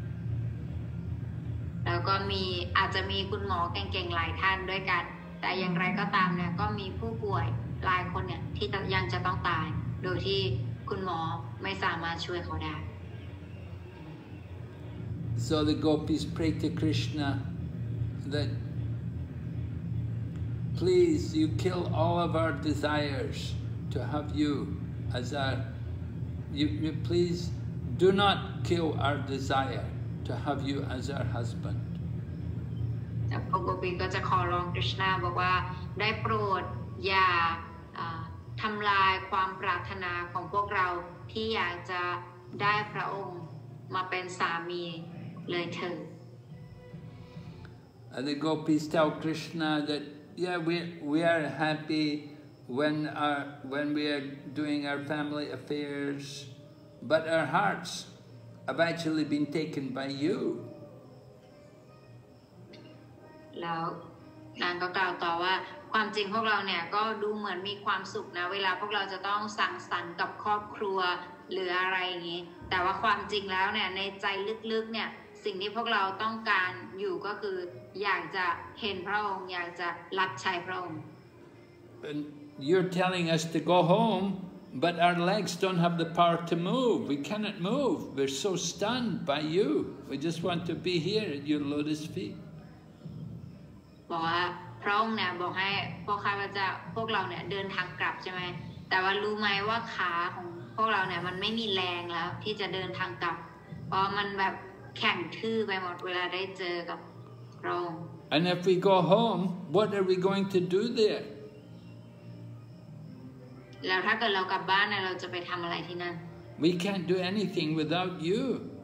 Speaker 2: แล้วก็มีอาจจะมีคุณหมอเก่งๆหลายท่านด้วยกันแต่อย่างไรก็ตามเนี่ยก็มีผู้ป่วยหลายคนเนี่ยที่ยังจะต้องตายโดยที่คุณหมอไม่สามารถช่วยเขาได้
Speaker 1: So the gopis pray to Krishna that please you kill all of our desires to have you as our you, you please do not kill our desire to have you as our husband.
Speaker 2: พระโกปิก็จะขอร้องคริชนาบอกว่าได้โปรดอย่าทำลายความปรารถนาของพวกเราที่อยากจะได้พระองค์มาเป็นสามีเลยเถิด
Speaker 1: And the gopis tell Krishna that yeah we we are happy when our when we are doing our family affairs, but our hearts have actually been taken by you.
Speaker 2: แล้วนางก็กล่าวต่อว่าความจริงพวกเราเนี่ยก็ดูเหมือนมีความสุขนะเวลาพวกเราจะต้องสังสรรค์กับครอบครัวหรืออะไรอย่างนี้แต่ว่าความจริงแล้วเนี่ยในใจลึกๆเนี่ยสิ่งที่พวกเราต้องการอยู่ก็คืออยากจะเห็นพระองค์อยากจะรับใช้พระองค์
Speaker 1: And you're telling us to go home, but our legs don't have the power to move. We cannot move. We're so stunned by you. We just want to be here at your lotus feet.
Speaker 2: บอกว่าพระองค์เนี่ยบอกให้พวกข้าพเจ้าพวกเราเนี่ยเดินทางกลับใช่ไหมแต่ว่ารู้ไหมว่าขาของพวกเราเนี่ยมันไม่มีแรงแล้วที่จะเดินทางกลับเพราะมันแบบแข็งทื่อไปหมดเวลาได้เจอกับพระองค์
Speaker 1: And if we go home, what are we going to do there?
Speaker 2: แล้วถ้าเกิดเรากลับบ้านเนี่ยเราจะไปทำอะไรที่นั่น
Speaker 1: We can't do anything without you.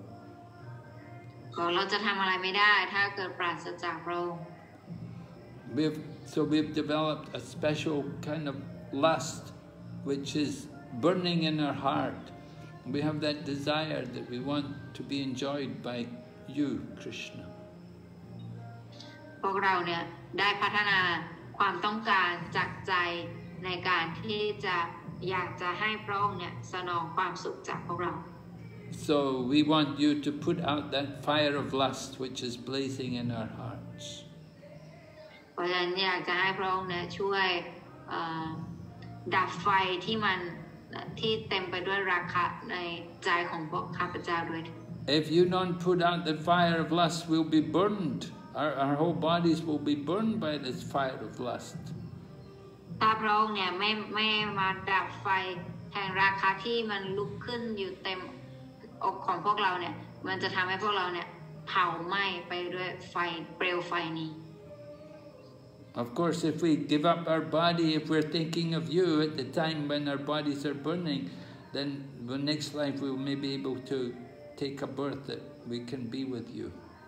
Speaker 2: ก็เราจะทำอะไรไม่ได้ถ้าเกิดปราศจากพระองค์
Speaker 1: We've, so we've developed a special kind of lust, which is burning in our heart. We have that desire that we want to be enjoyed by you, Krishna.
Speaker 2: พวกเราเนี่ยได้พัฒนาความต้องการจากใจในการที่จะอยากจะให้พระองค์เนี่ยสนองความสุขจากพวกเรา
Speaker 1: So we want you to put out that fire of lust which is blazing in our hearts.
Speaker 2: เพราะฉะนั้นอยากจะให้พระองค์เนี่ยช่วยดับไฟที่มันที่เต็มไปด้วยราคะในใจของพวกข้าพเจ้าด้วย
Speaker 1: If you don't put out the fire of lust, we'll be burned. Our, our whole bodies will be burned by this fire of lust.
Speaker 2: ถ้าพระองค์เนี่ยไม่ไม่มาดับไฟแห่งราคะที่มันลุกขึ้นอยู่เต็มอกของพวกเราเนี่ยมันจะทำให้พวกเราเนี่ยเผาไหม้ไปด้วยไฟเปลวไฟนี้
Speaker 1: Of course, if we give up our body, if we're thinking of you at the time when our bodies are burning, then the next life we may be able to take a birth that we can be with you.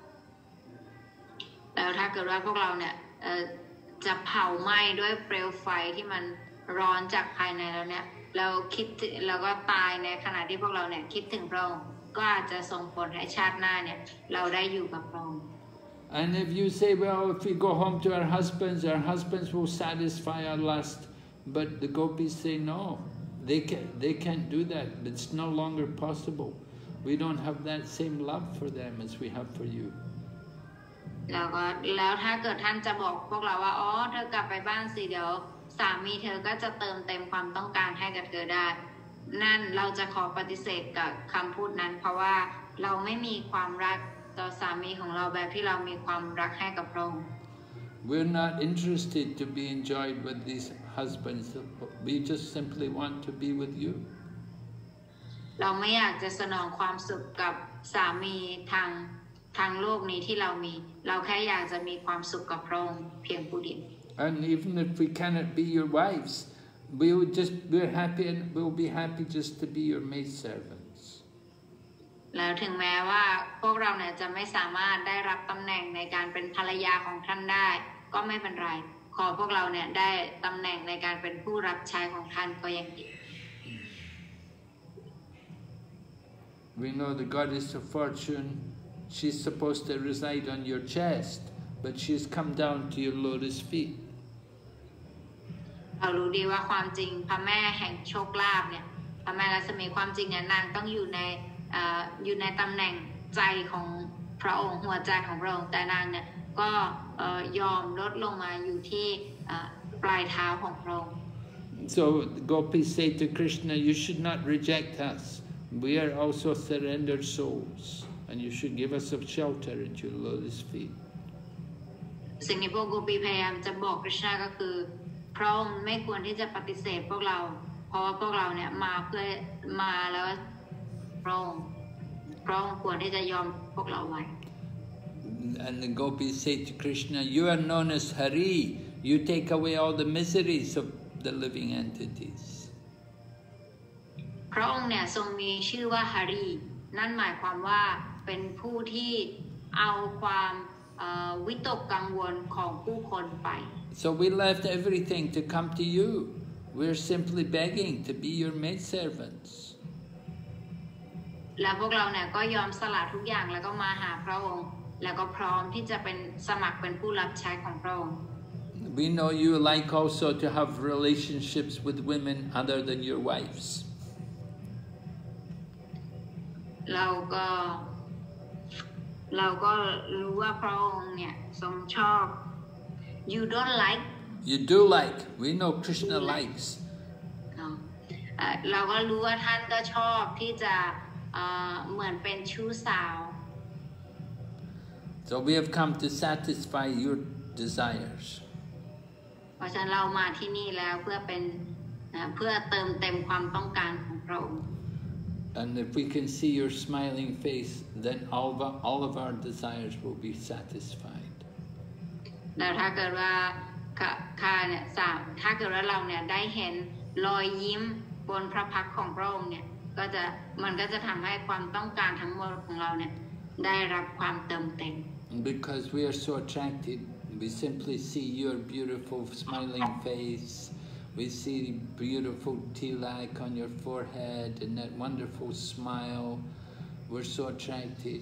Speaker 2: แล้วถ้าเกิดว่าพวกเราเนี่ยจะเผาไหม้ด้วยเปลวไฟที่มันร้อนจากภายในเราเนี่ยเราคิดแล้วก็ตายในขณะที่พวกเราเนี่ยคิดถึงพระองค์ก็อาจจะส่งผลให้ชาติหน้าเนี่ยเราได้อยู่กับพระองค์
Speaker 1: And if you say, well, if we go home to our husbands, our husbands will satisfy our lust, but the gopis say no, they can they can't do that. It's no longer possible. We don't have that same love for them as we have for you.
Speaker 2: แล้วก็แล้วถ้าเกิดท่านจะบอกพวกเราว่าอ๋อเธอกลับไปบ้านสิเดี๋ยวสามีเธอก็จะเติมเต็มความต้องการให้กับเธอได้นั่นเราจะขอปฏิเสธกับคำพูดนั้นเพราะว่าเราไม่มีความรักต่อสามีของเราแบบที่เรามีความรักให้กับพระองค์
Speaker 1: We're not interested to be enjoyed with these husbands. We just simply want to be with you.
Speaker 2: เราไม่อยากจะสนองความสุขกับสามีทางทางโลกนี้ที่เรามีเราแค่อยากจะมีความสุขกับพระองค์เพียงผู้เดียว
Speaker 1: And even if we cannot be your wives, we will just we're happy and we'll be happy just to be your maidservants.
Speaker 2: แล้วถึงแม้ว่าพวกเราเนี่ยจะไม่สามารถได้รับตำแหน่งในการเป็นภรรยาของท่านได้ก็ไม่เป็นไรขอพวกเราเนี่ยได้ตำแหน่งในการเป็นผู้รับใช้ของท่านก็ยังดี
Speaker 1: We know the goddess of fortune, she's supposed to reside on your chest, but she's come down to your lotus feet.
Speaker 2: เรารู้ดีว่าความจริงพระแม่แห่งโชคลาภเนี่ยพระแม่รัศมีความจริงเนี่ยนางต้องอยู่ในอยู่ในตำแหน่งใจของพระองค์หัวใจของพระองค์แต่นางเนี่ยก็ยอมลดลงมาอยู่ที่ปลายเท้าของพระองค์
Speaker 1: So the gopis say to Krishna, you should not reject us. We are also surrendered souls, and you should give us a shelter at your lotus feet.
Speaker 2: สิ่งที่พวกโกปีพยายามจะบอกกฤษณะก็คือพระองค์ไม่ควรที่จะปฏิเสธพวกเราเพราะว่าพวกเราเนี่ยมาเพื่อมาแล้วพระองค์พระองค์ควรที่จะยอมพวกเราไว้
Speaker 1: And the gopis say to Krishna, you are known as Hari. You take away all the miseries of the living entities.
Speaker 2: พระองค์เนี่ยทรงมีชื่อว่าหรีนั่นหมายความว่าเป็นผู้ที่เอาความวิตกกังวลของผู้คนไป
Speaker 1: So we left everything to come to you. We're simply begging to be your maidservants.
Speaker 2: แล้วพวกเราเนี่ยก็ยอมสละทุกอย่างแล้วก็มาหาพระองค์แล้วก็พร้อมที่จะเป็นสมัครเป็นผู้รับใช้ของพระองค์
Speaker 1: We know you like also to have relationships with women other than your wives.
Speaker 2: เราก็เราก็รู้ว่าพระองค์เนี่ยทรงชอบ You don't like
Speaker 1: You do like we know Krishna likes
Speaker 2: เราก็รู้ว่าท่านก็ชอบที่จะเหมือนเป็นชู้สาว
Speaker 1: So we have come to satisfy your desires.
Speaker 2: เพราะฉะนั้นเรามาที่นี่แล้วเพื่อเป็นเพื่อเติมเต็มความต้องการของพระองค์
Speaker 1: And if we can see your smiling face, then all of our, all of our desires will be satisfied.
Speaker 2: แล้วถ้าเกิดว่าข้าเนี่ยสามถ้าเกิดว่าเราเนี่ยได้เห็นรอยยิ้มบนพระพักตร์ของพระองค์เนี่ยก็จะมันก็จะทำให้ความต้องการทั้งหมดของเราเนี่ยได้รับความเติมเต็ม
Speaker 1: Because we are so attracted, we simply see your beautiful smiling face. We see beautiful tilak on your forehead and that wonderful smile. We're so attracted.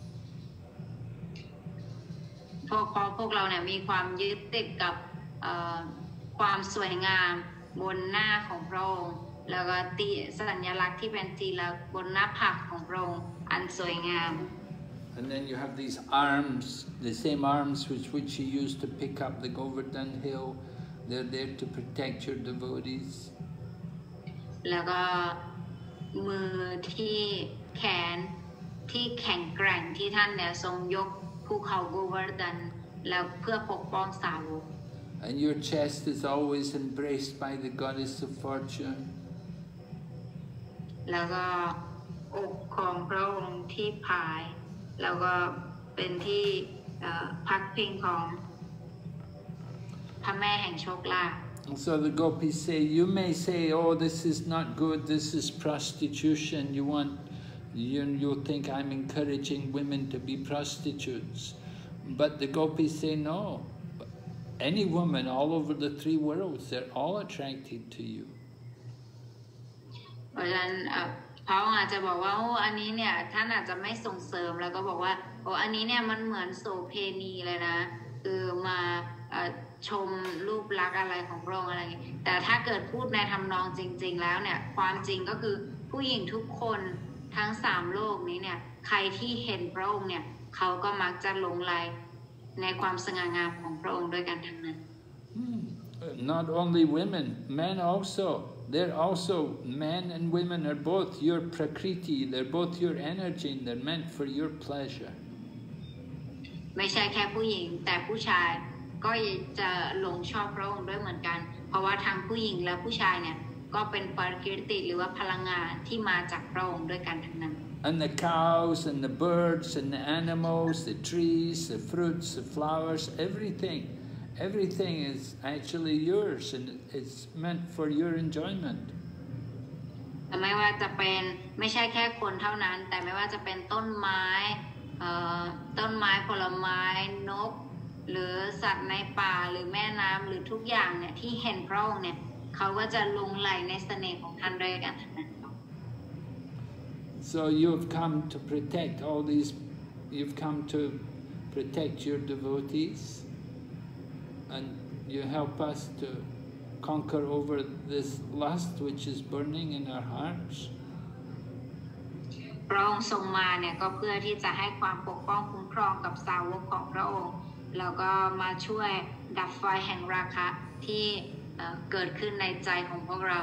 Speaker 2: พวกพวกเราเนี่ยมีความยึดติดกับความสวยงามบนหน้าของพระองค์แล้วก็ตีสัญลักษณ์ที่เป็นทีละบนหน้าผากของพระองค์อันสวยงาม
Speaker 1: And then you have these arms, the same arms which which you used to pick up the Govardhan hill. They're there to protect your devotees.
Speaker 2: แล้วก็มือที่แขนที่แข็งแกร่งที่ท่านเนี่ยทรงยกภูเขาโกวาร์ดันแล้วเพื่อปกป้องสาวก
Speaker 1: And your chest is always embraced by the goddess of fortune.
Speaker 2: แล้วก็อกของพระองค์ที่ผายแล้วก็เป็นที่พักพิงของพระแม่แห่งโชคลาภ
Speaker 1: So the gopis say, you may say, oh, this is not good, this is prostitution, you want, you, you think I'm encouraging women to be prostitutes. But the gopis say, no, any woman all over the three worlds, they're all attracted to you.
Speaker 2: เพราะฉะนั้นเขาอาจจะบอกว่าโอ้อันนี้เนี่ยท่านอาจจะไม่ส่งเสริมแล้วก็บอกว่าโอ้อันนี้เนี่ยมันเหมือนโสเพณีเลยนะคือมาชมรูปลักษณ์อะไรของพระองค์อะไรอย่างนี้แต่ถ้าเกิดพูดในทำนองจริงๆแล้วเนี่ยความจริงก็คือผู้หญิงทุกคนทั้งสามโลกนี้เนี่ยใครที่เห็นพระองค์เนี่ยเขาก็มักจะหลงไหลในความสง่างามของพระองค์ด้วยกันทั้งนั้น
Speaker 1: Not only women, men also. They're also, men and women are both your prakriti, they're both your energy, and they're meant for your pleasure.
Speaker 2: ไม่ใช่แค่ผู้หญิงแต่ผู้ชายก็จะหลงชอบพระองค์ด้วยเหมือนกันเพราะว่าทั้งผู้หญิงและผู้ชายเนี่ยก็เป็นปรกิติหรือว่าพลังงานที่มาจากพระองค์ด้วยกันทั้งนั้น
Speaker 1: And the cows and the birds and the animals, the trees, the fruits, the flowers, everything, everything is actually yours and it's meant for your enjoyment.
Speaker 2: ไม่ว่าจะเป็นไม่ใช่แค่คนเท่านั้นแต่ไม่ว่าจะเป็นต้นไม้ต้นไม้ผลไม้นกหรือสัตว์ในป่าหรือแม่น้ำหรือทุกอย่างเนี่ยที่เห็นพระองค์เนี่ยเขาก็จะหลงไหลในเสน่ห์ของท่านด้วยกันทั้งนั้น
Speaker 1: So you've come to protect all these, you've come to protect your devotees and you help us to conquer over this lust which is burning in our hearts.
Speaker 2: พระองค์ทรงมาเนี่ยก็เพื่อที่จะให้ความปกป้องคุ้มครองกับสาวกของพระองค์แล้วก็มาช่วยดับไฟแห่งราคะที่เกิดขึ้นในใจของพวกเรา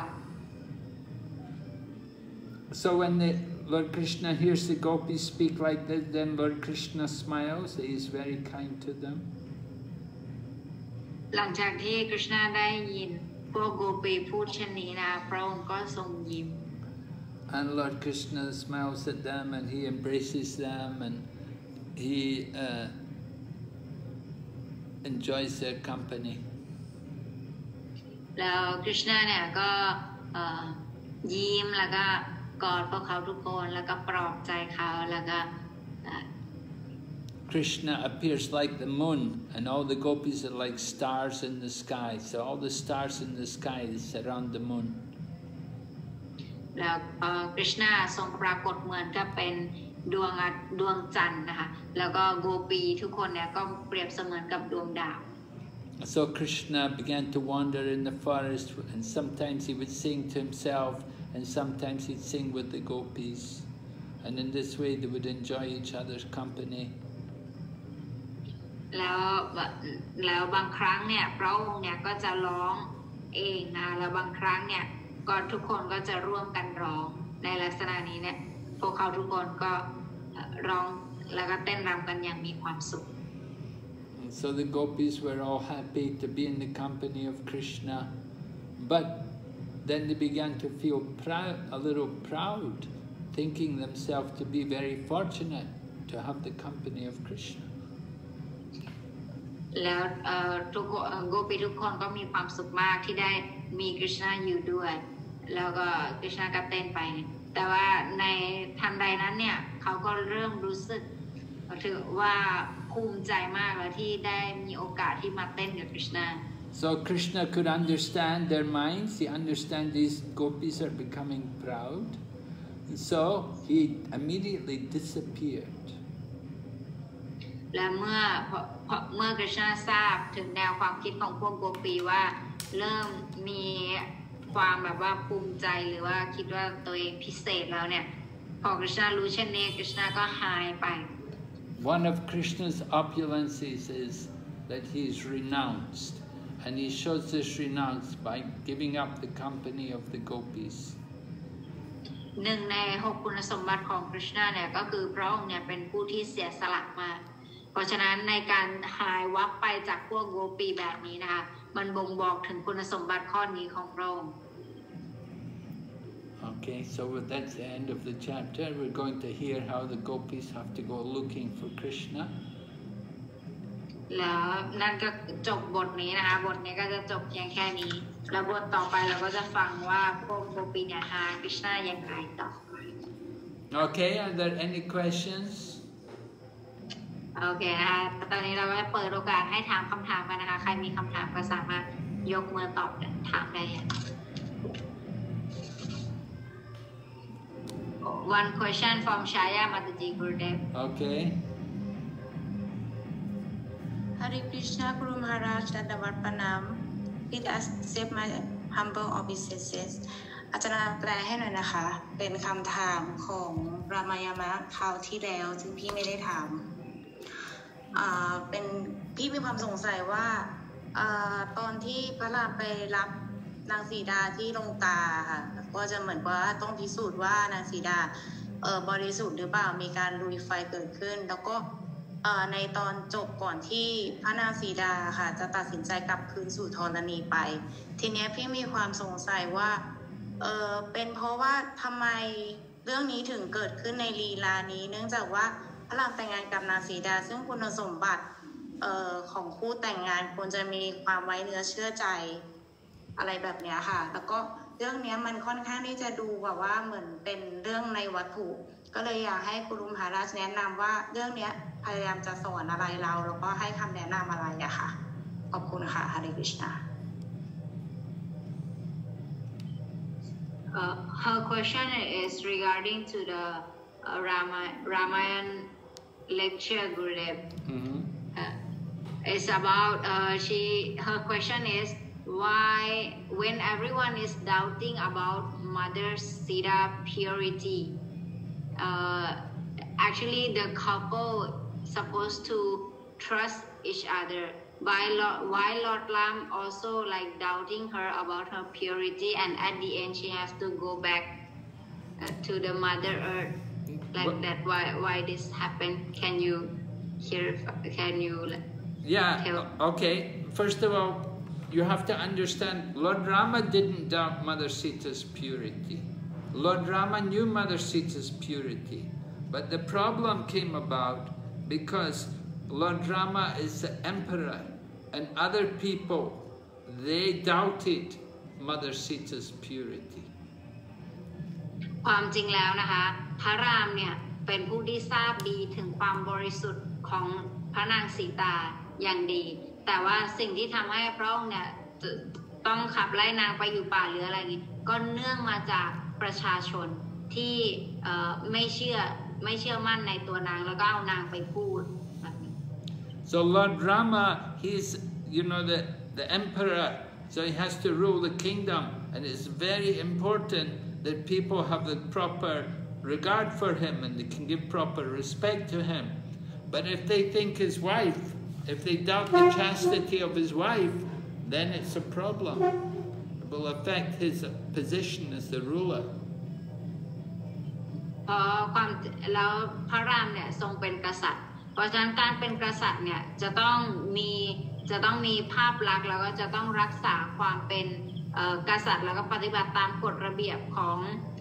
Speaker 1: So when the Lord Krishna hears the gopis speak like this, then Lord Krishna smiles. He is very kind to them.
Speaker 2: หลังจากที่คริชนาได้ยินพวกโกปีพูดเช่นนี้นะพระองค์ก็ทรงยิ้ม
Speaker 1: And Lord Krishna smiles at them and he embraces them and he uh, enjoys their company.
Speaker 2: แล้วคริชนาเนี่ยก็ยิ้มแล้วก็กอดพวกเขาทุกคนแล้วก็ปลอบใจเขาแล้วก็
Speaker 1: Krishna appears like the moon and all the gopis are like stars in the sky. So all the stars in the sky surround the moon.
Speaker 2: แล้วคริชนาทรงปรากฏเหมือนกับเป็นดวงดวงจันทร์นะคะแล้วก็โกปีทุกคนเนี่ยก็เปรียบเสมือนกับดวงดาว
Speaker 1: So Krishna began to wander in the forest and sometimes he would sing to himself and sometimes he'd sing with the gopis. And in this way they would enjoy each other's company.
Speaker 2: แล้วแล้วบางครั้งเนี่ยพระองค์เนี่ยก็จะร้องเองนะแล้วบางครั้งเนี่ยก็ทุกคนก็จะร่วมกันร้องในลักษณะนี้เนี่ยพวกเขาทุกคนก็ร้องแล้วก็เต้นรำกันอย่างมีความสุข
Speaker 1: So the gopis were all happy to be in the company of Krishna, but then they began to feel proud, a little proud, thinking themselves to be very fortunate to have the company of Krishna.
Speaker 2: แล้วทุกโกปีทุกคนก็มีความสุขมากที่ได้มีคริชนาอยู่ด้วยแล้วก็คริชนาก็เต้นไปแต่ว่าในทันใดนั้นเนี่ยเขาก็เริ่มรู้สึกถือว่าภูมิใจมากแล้วที่ได้มีโอกาสที่มาเต้นกับคริชนา
Speaker 1: So Krishna could understand their minds. He understand these gopis are becoming proud. So he immediately disappeared.
Speaker 2: และเมื่อเมื่อคริชนาทราบถึงแนวความคิดของพวกโกปีว่าเริ่มมีความแบบว่าภูมิใจหรือว่าคิดว่าตัวเองพิเศษแล้วเนี่ยพอคริชนารู้เช่นนี้คริชนาก็หายไป
Speaker 1: One of Krishna's opulences is that he is renounced, and he shows this renounce by giving up the company of the gopis.
Speaker 2: หนึ่งในหกคุณสมบัติของคริชนาเนี่ยก็คือพระองค์เนี่ยเป็นผู้ที่เสียสละมากเพราะฉะนั้นในการหายวับไปจากพวกโกปีแบบนี้นะคะมันบ่งบอกถึงคุณสมบัติข้อนี้ของพระองค์
Speaker 1: Okay, so that's the end of the chapter. We're going to hear how the gopis have to go looking for Krishna.
Speaker 2: แล้วนั่นก็จบบทนี้นะคะบทนี้ก็จะจบเพียงแค่นี้แล้วบทต่อไปเราก็จะฟังว่าพวกโกปีเนี่ยหาคริชนาอย่างไรต่อ
Speaker 1: Okay, are there any questions?
Speaker 2: โอเคนะคะตอนนี้เราจะเปิดโอกาสให้ถามคำถามกันนะคะใครมีคำถามก็สามารถยกมือตอบถามได้เลย One question from Shaya Mataji Gurudev.
Speaker 1: Okay.
Speaker 3: Hare Krishna Guru Maharaj Dandavat Pranam. Please accept my humble obeisances. อาจารย์แปลให้หน่อยนะคะเป็นคำถามของรามายามะคราวที่แล้วซึ่งพี่ไม่ได้ถามอ่าเป็นพี่มีความสงสัยว่าอ่าตอนที่พระรามไปรับนางสีดาที่ลงตาค่ะก็จะเหมือนว่าต้องพิสูจน์ว่านางสีดาเออบริสุทธิ์หรือเปล่ามีการลุยไฟเกิดขึ้นแล้วก็ในตอนจบก่อนที่พระนางสีดาค่ะจะตัดสินใจกลับคืนสู่ธรณีไปทีนี้พี่มีความสงสัยว่าเออเป็นเพราะว่าทำไมเรื่องนี้ถึงเกิดขึ้นในลีลานี้เนื่องจากว่าพระรามแต่งงานกับนางสีดาซึ่งคุณสมบัติเอ่อของคู่แต่งงานควรจะมีความไว้เนื้อเชื่อใจอะไรแบบนี้ค่ะแล้วก็เรื่องนี้มันค่อนข้างที่จะดูแบบว่าเหมือนเป็นเรื่องในวัตถุก็เลยอยากให้กุรุมหาราชแนะนำว่าเรื่องนี้พยายามจะสอนอะไรเราแล้วก็ให้คำแนะนำอะไรอะค่ะขอบคุณค่ะ Hare Krishna
Speaker 2: Uh, her question is regarding to the uh, Rama, Ramayan lecture, Gurudev.
Speaker 1: Mm-hmm.
Speaker 2: Uh, it's about, uh, she, her question is, why, when everyone is doubting about Mother Sita purity, uh, actually the couple supposed to trust each other. Why Lord, why Lord Ram also like doubting her about her purity, and at the end she has to go back uh, to the Mother Earth, like
Speaker 1: but,
Speaker 2: that. Why why this happened? Can you hear? Can you? Like,
Speaker 1: yeah.
Speaker 2: tell?
Speaker 1: Okay. First of all, you have to understand. Lord Rama didn't doubt Mother Sita's purity. Lord Rama knew Mother Sita's purity, but the problem came about because Lord Rama is the emperor, and other people, they doubted Mother Sita's purity.
Speaker 2: ความจริงแล้วนะคะพระรามเนี่ยเป็นผู้ที่ทราบดีถึงความบริสุทธิ์ของพระนางสีตาอย่างดีแต่ว่าสิ่งที่ทำให้พระองค์เนี่ยต้องขับไล่นางไปอยู่ป่าหรืออะไรนี้ก็เนื่องมาจากประชาชนที่ไม่เชื่อไม่เชื่อมั่นในตัวนางแล้วก็เอานางไปพูด
Speaker 1: So Lord Rama, he's, you know, the, the emperor, so he has to rule the kingdom, and it's very important that people have the proper regard for him and they can give proper respect to him. But if they think his wife, if they doubt the chastity of his wife, then it's a problem. It will affect his position as the ruler.
Speaker 2: พอความแล้วพระรามเนี่ยทรงเป็นกษัตริย์เพราะฉะนั้นการเป็นกษัตริย์เนี่ยจะต้องมีจะต้องมีภาพลักษณ์แล้วก็จะต้องรักษาความเป็นกษัตริย์แล้วก็ปฏิบัติตามกฎระเบียบของ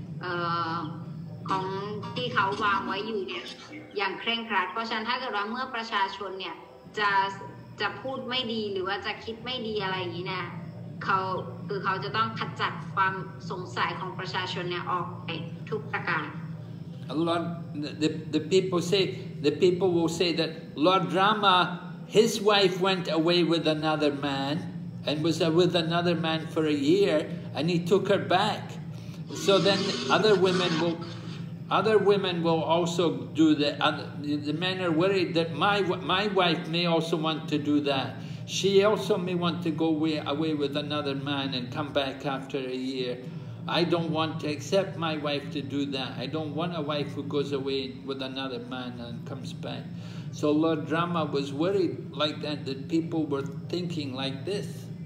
Speaker 2: ของที่เขาวางไว้อยู่เนี่ยอย่างเคร่งครัดเพราะฉะนั้นถ้าเกิดว่าเมื่อประชาชนเนี่ยจะจะพูดไม่ดีหรือว่าจะคิดไม่ดีอะไรอย่างนี้เนี่ยเขาคือเขาจะต้องขจัดความสงสัยของประชาชนเนี่ยออกไปทุกประการ
Speaker 1: Lord, the, the people say, the people will say that Lord Rama, his wife went away with another man and was with another man for a year, and he took her back. So then other women will, other women will also do that. The men are worried that my my wife may also want to do that. She also may want to go away, away with another man and come back after a year. I don't want to accept my wife to do that. I don't want a wife who goes away with another man and comes back. So Lord Rama was worried like that, that people were thinking like this.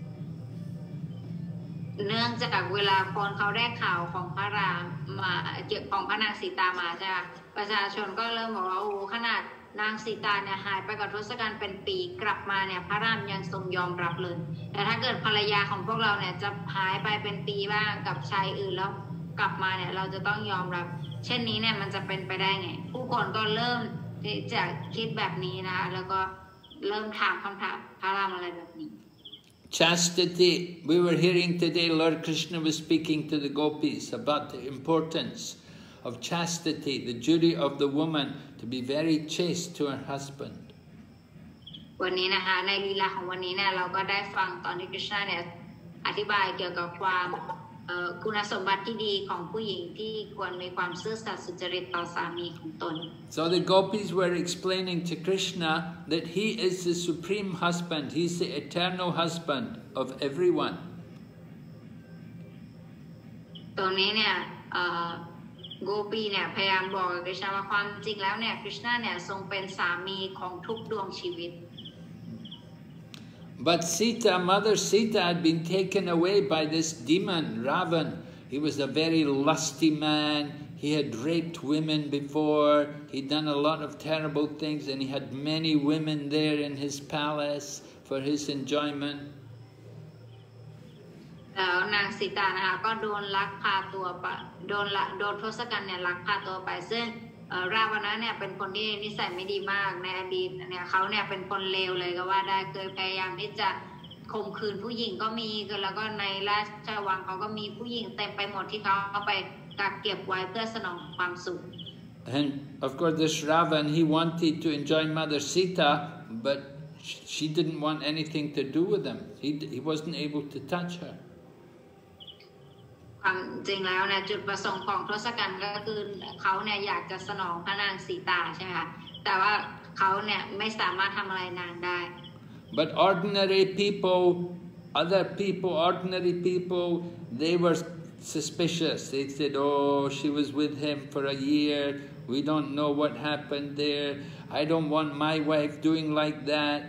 Speaker 2: เนื่องจากเวลาคนเขาได้ข่าวของพระรามมาเกี่ยวของพระนางสีตามาใช่ไหมประชาชนก็เริ่มบอกว่าโอ้ขนาดนางสีตาเนี่ยหายไปกับทศกัณฐ์เป็นปีกลับมาเนี่ยพระรามยังทรงยอมรับเลยแต่ถ้าเกิดภรรยาของพวกเราเนี่ยจะหายไปเป็นปีบ้างกับชายอื่นแล้วกลับมาเนี่ยเราจะต้องยอมรับเช่นนี้เนี่ยมันจะเป็นไปได้ไงผู้คนก็เริ่มที่จะคิดแบบนี้นะคะแล้วก็เริ่มถามคำถามพระรามอะไรแบบนี้
Speaker 1: Chastity. We were hearing today Lord Krishna was speaking to the gopis about the importance of chastity, the duty of the woman to be very chaste to her husband.
Speaker 2: วันนี้นะคะในลีลาของวันนี้เนี่ยเราก็ได้ฟังตอนที่คริชนาเนี่ยอธิบายเกี่ยวกับความคุณสมบัติที่ดีของผู้หญิงที่ควรมีความซื่อสัตย์สุจริตต่อสามีของตน
Speaker 1: So the gopis were explaining to Krishna that he is the supreme husband, he's the eternal husband of everyone.
Speaker 2: ตรงนี้เนี่ยโกปีเนี่ยพยายามบอกกับคริชนาว่าความจริงแล้วเนี่ยคริชนาเนี่ยทรงเป็นสามีของทุกดวงชีวิต
Speaker 1: But Sita, Mother Sita, had been taken away by this demon, Ravan. He was a very lusty man. He had raped women before. He'd done a lot of terrible things, and he had many women there in his palace for his enjoyment.
Speaker 2: แล้วนางสีตานะคะก็โดนลักพาตัวไปโดนละโดนทศกัณฐ์เนี่ยลักพาตัวไปซึ่งราวณะเนี่ยเป็นคนที่นิสัยไม่ดีมากในอดีตเนี่ยเขาเนี่ยเป็นคนเลวเลยก็ว่าได้เคยพยายามที่จะข่มขืนผู้หญิงก็มีแล้วก็ในราชวังเขาก็มีผู้หญิงเต็มไปหมดที่เขาเอาไปกักเก็บไว้เพื่อสนองความสุข
Speaker 1: And of course this Ravan, he wanted to enjoy Mother Sita, but she didn't want anything to do with him. He, he wasn't able to touch her.
Speaker 2: ความจริงแล้วเนี่ยจุดประสงค์ของทศกัณฐ์ก็คือเขาเนี่ยอยากจะสนองพระนางสีตาใช่ไหมคะแต่ว่าเขาเนี่ยไม่สามารถทำอะไรนางได้
Speaker 1: But ordinary people, other people, ordinary people, they were suspicious. They said, "Oh, she was with him for a year. We don't know what happened there. I don't want my wife doing like that."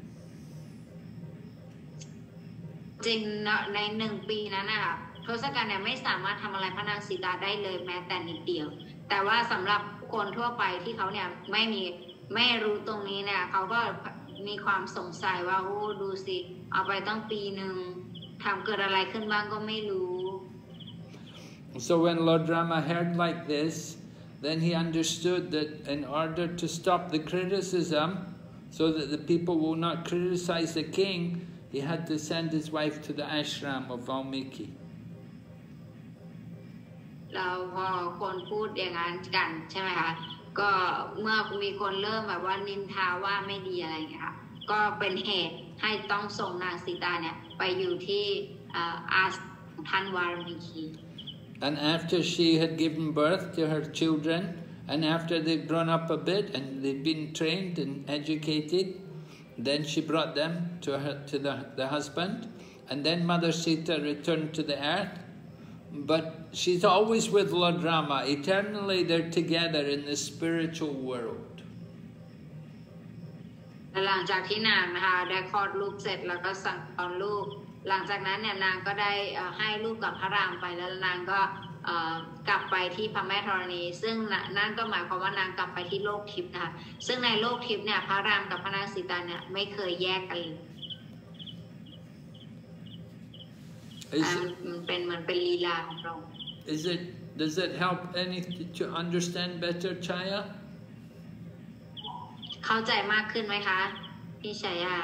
Speaker 2: จริงในหนึ่งปีนั้นนะคะทศกัณฐ์เนี่ยไม่สามารถทำอะไรพระนางสีตาได้เลยแม้แต่นิดเดียวแต่ว่าสำหรับคนทั่วไปที่เขาเนี่ยไม่มีไม่รู้ตรงนี้เนี่ยเขาก็มีความสงสัยว่าโอ้ดูสิเอาไปตั้งปีหนึ่งทำเกิดอะไรขึ้นบ้างก็ไม่รู้
Speaker 1: So when Lord Rama heard like this, then he understood that in order to stop the criticism, so that the people will not criticize the king, he had to send his wife to the ashram of Valmiki.
Speaker 2: เราพอคนพูดอย่างนั้นกันใช่ไหมคะก็เมื่อมีคนเริ่มแบบว่านินทาว่าไม่ดีอะไรอย่างเงี้ยค่ะก็เป็นเหตุให้ต้องส่งนางสีตาเนี่ยไปอยู่ที่อาสของท่านวารมิคี
Speaker 1: And after she had given birth to her children, and after they'd grown up a bit and they'd been trained and educated, then she brought them to her to the, the husband, and then Mother Sita returned to the earth. But she's always with Lord Rama. Eternally they're together in the spiritual world.
Speaker 2: หลังจากที่นางนะคะได้คลอดลูกเสร็จแล้วก็สั่งสอนลูกหลังจากนั้นเนี่ยนางก็ได้ให้ลูกกับพระรามไปแล้วนางก็กลับไปที่พระแม่ธรณีซึ่งนั่นก็หมายความว่านางกลับไปที่โลกทิพย์นะคะซึ่งในโลกทิพย์เนี่ยพระรามกับพระนางสีตาเนี่ยไม่เคยแยกกันเลยมันเป็นเหมือนเป็นลีลาของเรา
Speaker 1: Is it does it help any to understand better, Chaya?
Speaker 2: เข้าใจมากขึ้นไหมคะพี่ชัยยา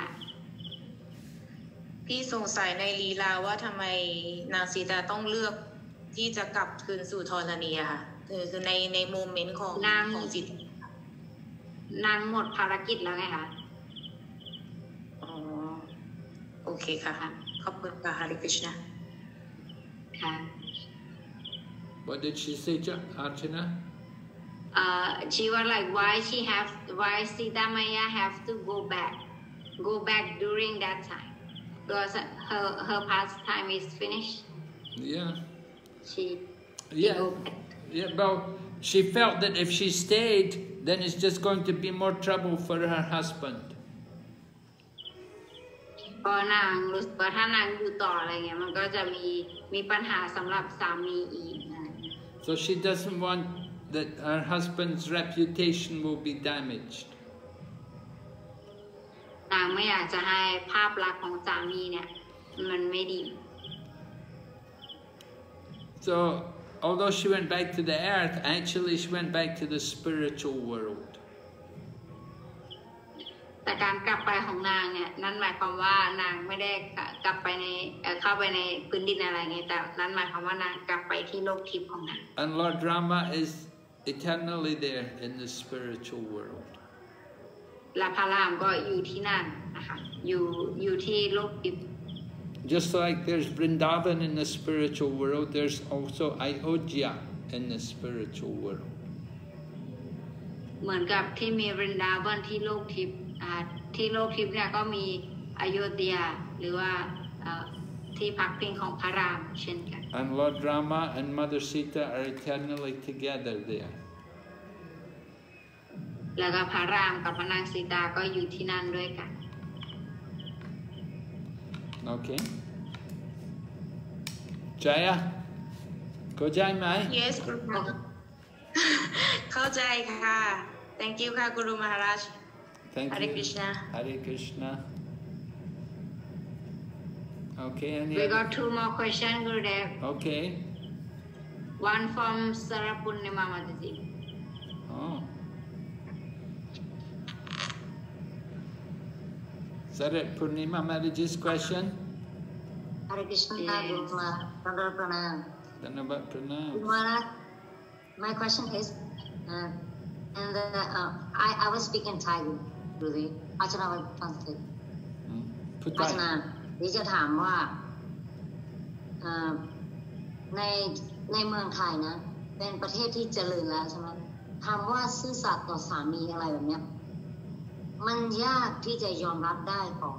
Speaker 3: พี่สงสัยในลีลาว่าทำไมนางสีตาต้องเลือกที่จะกลับคืนสู่ธรณีอะค่ะคือคือในในโมเมนต์ของนางของจิต
Speaker 2: นางหมดภารกิจแล้วไงคะ
Speaker 3: อ๋อโอเคค่ะขอบคุณค่ะ Hare Krishna
Speaker 2: ค่ะ
Speaker 1: What did she say, Archana?
Speaker 2: Uh, she was like, why she have, why Sita Maya have to go back, go back during that time, because her her pastime is finished.
Speaker 1: Yeah.
Speaker 2: She.
Speaker 1: Yeah. Yeah. Well, she felt that if she stayed, then it's just going to be more trouble for her husband.
Speaker 2: พอนางรู้สึกว่าถ้านางอยู่ต่ออะไรเงี้ยมันก็จะมีมีปัญหาสำหรับสามีอีก
Speaker 1: So she doesn't want that her husband's reputation will be damaged.
Speaker 2: นางไม่อยากจะให้ภาพลักษณ์ของสามีเนี่ยมันไม่ดี
Speaker 1: So although she went back to the earth, actually she went back to the spiritual world.
Speaker 2: แต่การกลับไปของนางเนี่ยนั่นหมายความว่านางไม่ได้กลับไปในเข้าไปในพื้นดินอะไรไงแต่นั่นหมายความว่านางกลับไปที่โลกทิพย์ของนาง
Speaker 1: And Lord Rama is eternally there in the spiritual world.
Speaker 2: และพระรามก็อยู่ที่นั่นนะคะอยู่อยู่ที่โลกทิพย์
Speaker 1: Just like there's Vrindavan in the spiritual world, there's also Ayodhya in the spiritual world.
Speaker 2: เหมือนกับที่มีวรินดาวันที่โลกทิพย์ที่โลกทิพย์เนี่ยก็มีอโยธยาหรือว่าที่พักพิงของพระรามเช่นกัน
Speaker 1: And Lord Rama and Mother Sita are eternally together there.
Speaker 2: แล้วก็พระรามกับพระนางสีตาก็อยู่ที่นั่นด้วยกัน
Speaker 1: Okay. Jaya, เข้าใจไหม
Speaker 3: Yes กุรุเข้าใจค่ะ Thank you ค่ะกุรุมหาราช
Speaker 1: Thank
Speaker 3: Hare
Speaker 1: you.
Speaker 3: Krishna.
Speaker 1: Hare Krishna. Okay. Any
Speaker 2: We
Speaker 1: other?
Speaker 2: got two more questions, Gurudev.
Speaker 1: Okay.
Speaker 2: One from Sarapunima Mataji.
Speaker 1: Oh. Sarat Purnima Mataji's question?
Speaker 4: Hare Krishna, Guruma, Dandava Pranam.
Speaker 1: Dhanavad Pranam.
Speaker 4: Maharaj, my question is, uh, and the, uh, I, I was speaking Thai, Gurudev. Achana will translate.
Speaker 1: Hmm. Put
Speaker 4: อาจาร
Speaker 1: that.
Speaker 4: ย์ดิจะถามว่าในในเมืองไทยนะเป็นประเทศที่เจริญแล้วใช่ไหมคำว่าซื่อสัตย์ต่อสามีอะไรแบบเนี้ยมันยากที่จะยอมรับได้ของ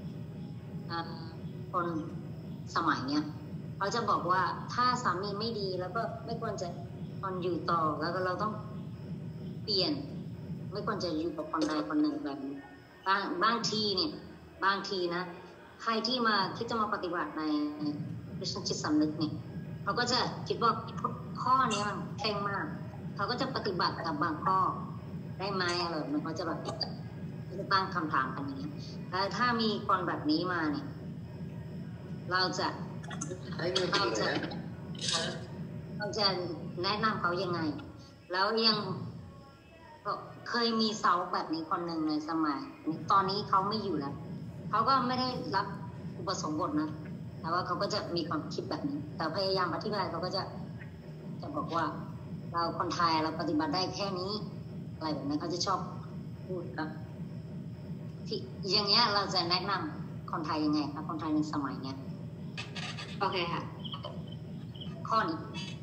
Speaker 4: คนสมัยเนี้ยเขาจะบอกว่าถ้าสามีไม่ดีแล้วก็ไม่ควรจะคนอยู่ต่อแล้วก็เราต้องเปลี่ยนไม่ควรจะอยู่กับคนใดคนหนึ่งแบบนี้บางบางทีเนี่ยบางทีนะใครที่มาที่จะมาปฏิบัติในคริสตจิตสำนึกเนี่ยเขาก็จะคิดว่าข้อนี้มันเคร่งมากเขาก็จะปฏิบัติกับบางข้อได้ไหมอะไรแบบนี้เขาจะแบบจะตั้งคำถามกันอย่างนี้แล้วถ้ามีคนแบบนี้มาเนี่ยเราจะเราจะเราจะแนะนำเขายังไงแล้วยังเคยมีเซาแบบนี้คนหนึ่งในสมัยตอนนี้เขาไม่อยู่แล้วเขาก็ไม่ได้รับอุปสมบทนะแต่ว่าเขาก็จะมีความคิดแบบนี้แต่พยายามอธิบายเขาก็จะจะบอกว่าเราคนไทยเราปฏิบัติได้แค่นี้อะไรแบบนี้เขาจะชอบพูดครับที่อย่างเงี้ยเราจะแนะนำคนไทยยังไงครับคนไทยในสมัยเนี้ย
Speaker 2: โอเคค่ะ
Speaker 4: ข้อนี้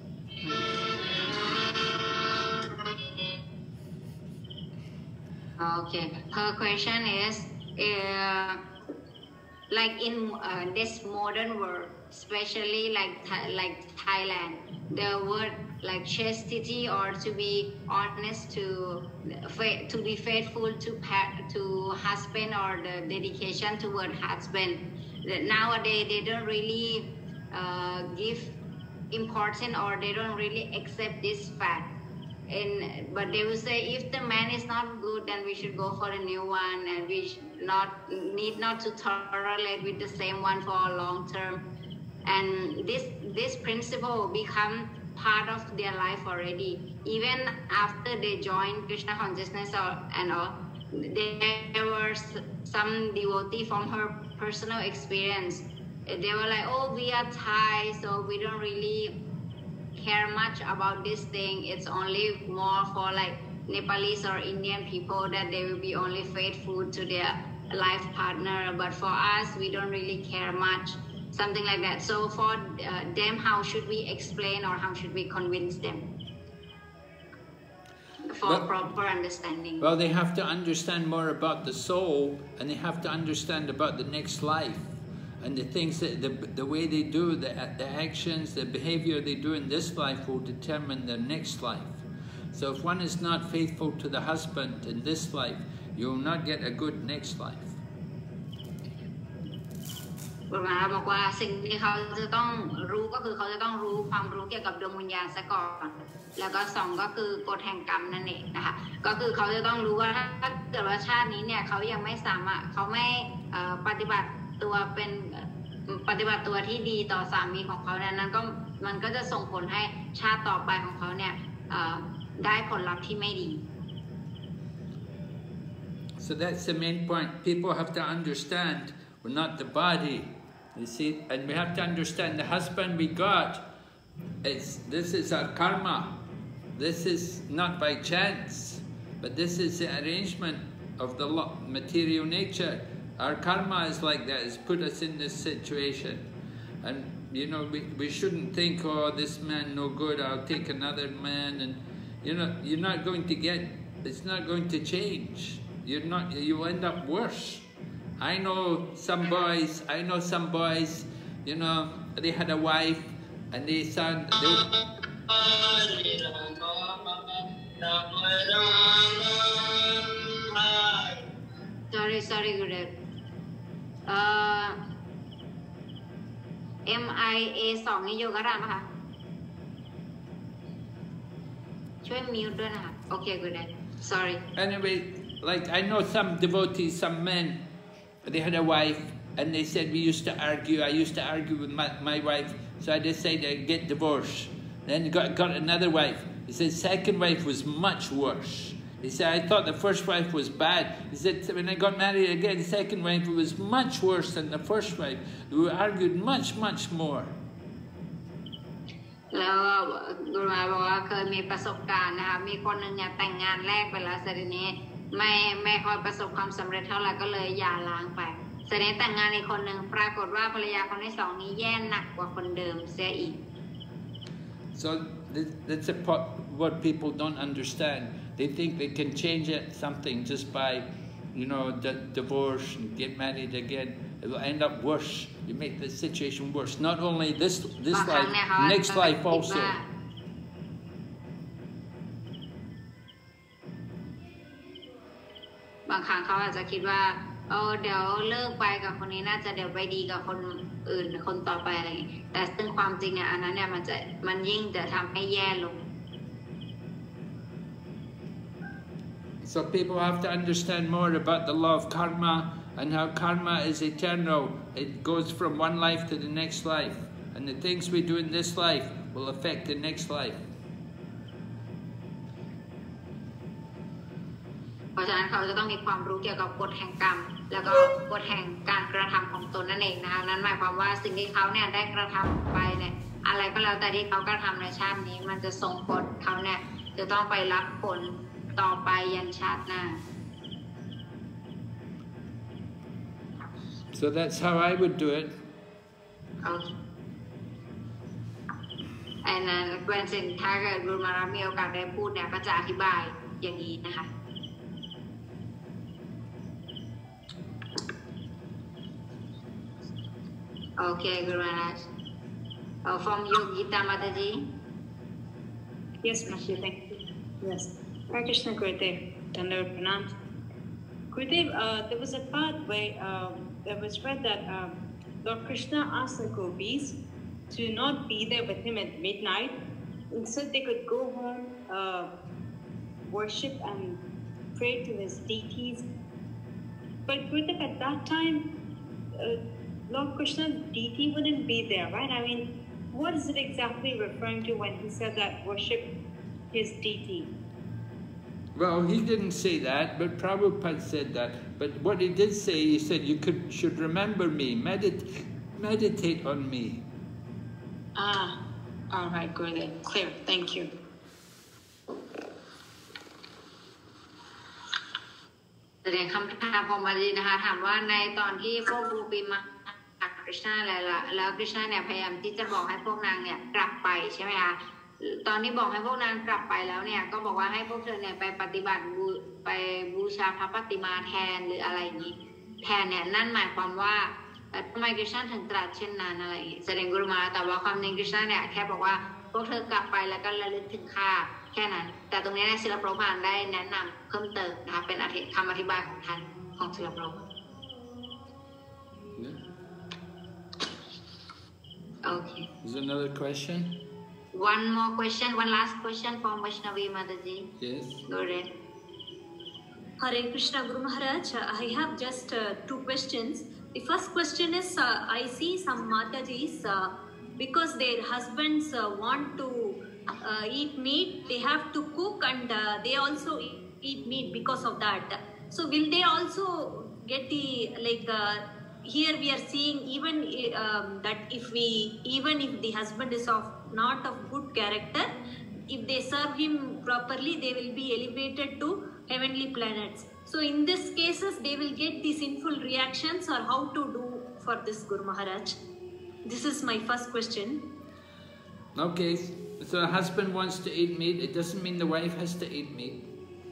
Speaker 2: Okay, her question is, uh, like in uh, this modern world, especially like like Thailand, the word like chastity or to be honest to to be faithful to to husband or the dedication toward husband. Nowadays they don't really uh, give important or they don't really accept this fact. And, but they will say if the man is not good, then we should go for a new one, and we should not need not to tolerate with the same one for a long term. And this this principle become part of their life already. Even after they join Krishna consciousness or, and all, there were some devotee from her personal experience. They were like, oh, we are Thai, so we don't really care much about this thing. It's only more for like Nepalese or Indian people that they will be only faithful to their life partner, but for us we don't really care much, something like that. So for uh, them, how should we explain or how should we convince them for well, proper understanding?
Speaker 1: Well, they have to understand more about the soul, and they have to understand about the next life. And the things that the, the way they do, the, the actions, the behavior they do in this life will determine the next life. So if one is not faithful to the husband in this life, you will not get a good next life.
Speaker 2: คุณมาบอกว่าสิ่งที่เขาจะต้องรู้ก็คือเขาจะต้องรู้ความรู้เกี่ยวกับดวงวิญญาณซะก่อนแล้วก็สองก็คือกฎแห่งกรรมนั่นเองนะคะก็คือเขาจะต้องรู้ว่าถ้าเกิดว่าชาตินี้เนี่ยเขายังไม่สามารถเขาไม่ปฏิบัติตัวเป็นปฏิบัติตัวที่ดีต่อสามีของเขานั้นนั้นก็มันก็จะส่งผลให้ชาติต่อไปของเขาเนี่ยได้ผลลัพธ์ที่ไม่ดี
Speaker 1: So that's the main point. People have to understand we're not the body, you see, and we have to understand the husband we got. It's this is our karma. This is not by chance, but this is the arrangement of the material nature. Our karma is like that. It's put us in this situation, and you know we we shouldn't think, oh, this man no good. I'll take another man, and you know you're not going to get. It's not going to change. You're not. You end up worse. I know some boys. I know some boys. You know they had a wife, and they son. They,
Speaker 2: sorry, sorry, Gurudev. Uh, M I A สองนี่โยกะรามค่ะช่วยมิวด้วยนะคะโอเค Gurudev. Sorry.
Speaker 1: Anyway, like I know some devotees, some men, they had a wife, and they said we used to argue. I used to argue with my, my wife, so I decided to get divorced. Then got got another wife. He said second wife was much worse. He said I thought the first wife was bad. He said when I got married again, the second wife was much worse than the first wife. We argued much much more.
Speaker 2: แล้วกุรุมาบอกว่าเคยมีประสบการณ์นะคะมีคนหนึ่งเนี่ยแต่งงานแรกไปแล้วเสร็จนี้ไม่ไม่ค่อยประสบความสำเร็จเท่าไหร่ก็เลยหย่าร้างไปเสร็จนี้แต่งงานอีกคนหนึ่งปรากฏว่าภรรยาคนที่สองนี้แย่หนักกว่าคนเดิมเสียอีก
Speaker 1: So that's a part what people don't understand. They think they can change it something just by, you know, the divorce and get married again. It will end up worse. You make the situation worse. Not only this this life, next life also.
Speaker 2: บางครั้งเขาอาจจะคิดว่าเออเดี๋ยวเลิกไปกับคนนี้น่าจะเดี๋ยวไปดีกับคนอื่นคนต่อไปอะไรอย่างนี้แต่ซึ่งความจริงเนี่ยอันนั้นเนี่ยมันจะมันยิ่งจะทำให้แย่ลง
Speaker 1: So people have to understand more about the law of karma and how karma is eternal. It goes from one life to the next life, and the things we do in this life will affect the next life.
Speaker 2: เพราะฉะนั้นเขาจะต้องมีความรู้เกี่ยวกับกฎแห่งกรรมแล้วก็กฎแห่งการกระทำของตนนั่นเองนะคะนั้นหมายความว่าสิ่งที่เขาเนี่ยได้กระทำไปเนี่ยอะไรก็แล้วแต่ที่เขากระทำในชาตินี้มันจะส่งผลเขาเนี่ยจะต้องไปรับผลต่อไปยันชาติหน้า
Speaker 1: So that's how I would do it.
Speaker 2: โอเคอันนั้นเวนสินถ้าเกิดรุมารามีโอกาสได้พูดเนี่ยก็จะอธิบายอย่างนี้นะคะโอเค Guru Maharaj. Uh, from Yogita Mataji.
Speaker 3: Yes, Master, thank you. Yes. Hare Krishna, Gurudev. Dandavad Pranam. Gurudev, uh, there was a part where um, there was read that um, Lord Krishna asked the gopis to not be there with him at midnight. Instead, they could go home, uh, worship and pray to his deities. But Gurudev, at that time, uh, Lord Krishna's deity wouldn't be there, right? I mean, what is it exactly referring to when he said that worship his deity?
Speaker 1: Well, he didn't say that, but Prabhupada said that. But what he did say, he said you could should remember me, meditate, meditate on me.
Speaker 3: Ah, all right, Gurudev. Clear. Thank you.
Speaker 2: แสดงคำถามของมารีนะคะถามว่าในตอนที่พวกรูปีมาคริชนาอะไรละแล้วคริชนาเนี่ยพยายามที่จะบอกให้พวกนางเนี่ยกลับไปใช่ไหมคะตอนที่บอกให้พวกนางกลับไปแล้วเนี่ยก็บอกว่าให้พวกเธอเนี่ยไปปฏิบัติบูไปบูชาพระปฏิมาแทนหรืออะไรอย่างนี้แทนเนี่ยนั่นหมายความว่าทำไมคริชนาถึงตรัสเช่นนั้นอะไรอย่างนี้แสดงกุรุมาแต่ว่าความจริงคริชนาเนี่ยแค่บอกว่าพวกเธอกลับไปแล้วก็ระลึกถึงข้าแค่นั้นแต่ตรงนี้ในศิลปโรพานได้แนะนำเพิ่มเติมนะคะเป็นคำอธิบายของท่านของศิลปโรพานOkay.
Speaker 1: Is there another question?
Speaker 2: One more question, one last question from Vaishnavi Mataji.
Speaker 1: Yes.
Speaker 2: Go ahead.
Speaker 5: Hare Krishna Guru Maharaj. I have just uh, two questions. The first question is, uh, I see some Matajis uh, because their husbands uh, want to uh, eat meat, they have to cook, and uh, they also eat, eat meat because of that. So will they also get the, like, uh, here we are seeing even um, that if we, even if the husband is of not of good character, if they serve him properly, they will be elevated to heavenly planets. So in these cases, they will get the sinful reactions, or how to do for this, Guru Maharaj? This is my first question.
Speaker 1: Okay, so a husband wants to eat meat, it doesn't mean the wife has to eat meat.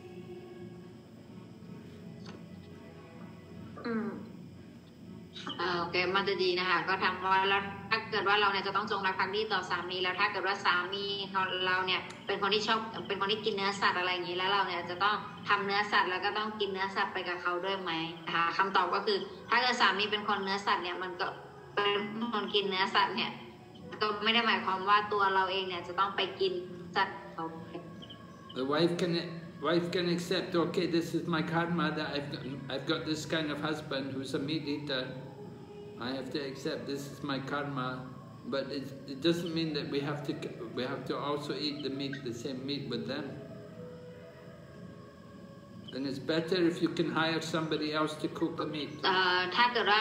Speaker 5: Mm.
Speaker 2: โอเคมันจะดีนะคะก็ทำว่าแล้วถ้าเกิดว่าเราเนี่ยจะต้องจงรักภักดีต่อสามีแล้วถ้าเกิดว่าสามีของเราเนี่ยเป็นคนที่ชอบเป็นคนที่กินเนื้อสัตว์อะไรอย่างนี้แล้วเราเนี่ยจะต้องทำเนื้อสัตว์แล้วก็ต้องกินเนื้อสัตว์ไปกับเขาด้วยไหมนะคะคำตอบก็คือถ้าเกิดสามีเป็นคนเนื้อสัตว์เนี่ยมันก็เป็นคนกินเนื้อสัตว์เนี่ยก็ไม่ได้หมายความว่าตัวเราเองเนี่ยจะต้องไปกินสัตว์เขา
Speaker 1: The wife can wife can accept, okay, this is my karma, that I've got, I've got this kind of husband who's a meat eater. I have to accept this is my karma, but it, it doesn't mean that we have to we have to also eat the meat, the same meat with them. And it's better if you can hire somebody else to cook the meat.
Speaker 2: เอ่อถ้าเกิดว่า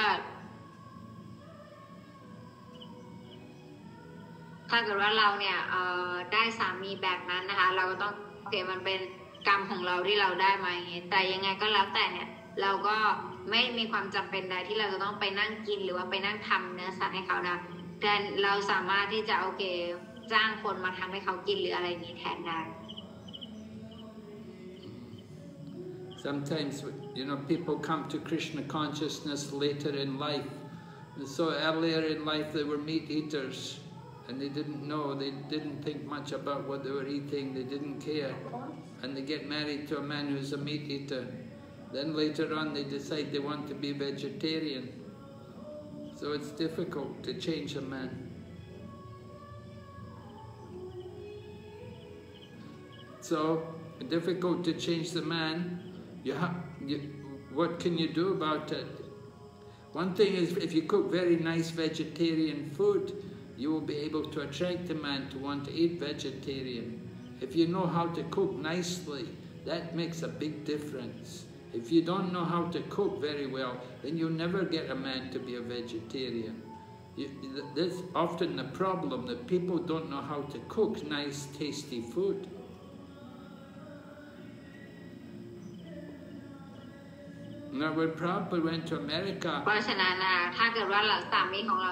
Speaker 2: ถ้าเกิดว่าเราเนี่ยเอ่อได้สามีแบบนั้นนะคะเราก็ต้องโอเคมันเป็นกรรมของเราที่เราได้มาอย่างนี้แต่ยังไงก็แล้วแต่เนี่ยเราก็ไม่มีความจำเป็นใดที่เราจะต้องไปนั่งกินหรือว่าไปนั่งทำเนื้อสัตว์ให้เขานะแต่เราสามารถที่จะโอเคจ้างคนมาทำให้เขากินหรืออะไรอย่างนี้แทนได้
Speaker 1: Sometimes, you know, people come to Krishna consciousness later in life. And so earlier in life they were meat eaters and they didn't know, they didn't think much about what they were eating, they didn't care. And they get married to a man who's a meat eater. Then later on they decide they want to be vegetarian. So it's difficult to change a man. So, difficult to change the man. You have, you, what can you do about it? One thing is, if you cook very nice vegetarian food, you will be able to attract a man to want to eat vegetarian. If you know how to cook nicely, that makes a big difference. If you don't know how to cook very well, then you'll never get a man to be a vegetarian. You, that's often the problem, that people don't know how to cook nice, tasty food. Now, when Prabhupada went to America,
Speaker 2: เพราะฉะนั้นนะถ้าเกิดว่าสามีของเรา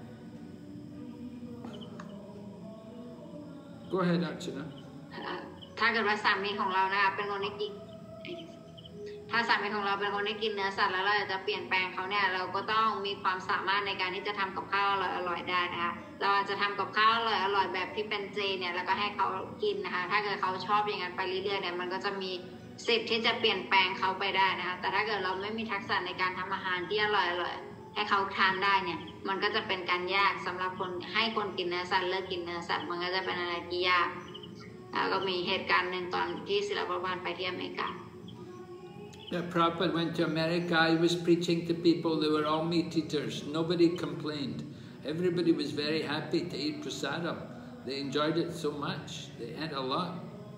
Speaker 1: Go ahead, Archana.
Speaker 2: ถ้าเกิดว่าสามีของเรานะคะเป็นคนที่กินถ้าสามีของเราเป็นคนที่กินเนื้อสัตว์แล้วเราจะเปลี่ยนแปลงเขาเนี่ยเราก็ต้องมีความสามารถในการที่จะทำกับข้าวอร่อยๆได้นะคะเราอาจจะทำกับข้าวอร่อยๆแบบที่เป็นเจเนี่ยแล้วก็ให้เขากินนะคะถ้าเกิดเขาชอบอย่างนั้นไปเรื่อยๆเนี่ยมันก็จะมีสิทธิ์ที่จะเปลี่ยนแปลงเขาไปได้นะคะแต่ถ้าเกิดเราไม่มีทักษะในการทำอาหารที่อร่อยๆให้เขาทานได้เนี่ยมันก็จะเป็นการยากสำหรับคนให้คนกินเนื้อสัตว์เลิกกินเนื้อสัตว์มันก็จะเป็นอะไรที่ยากแล้วก็มีเหตุการณ์หนึ่งตอนที่ศิลปวัฒน์ไปที่อเมริกา
Speaker 1: Yeah, Prabhupada went to America, he was preaching to people, they were all meat eaters, nobody complained. Everybody was very happy to eat prasadam. They enjoyed it so much, they ate a lot.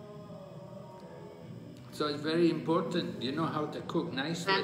Speaker 1: So it's very important, you know how to cook nicely.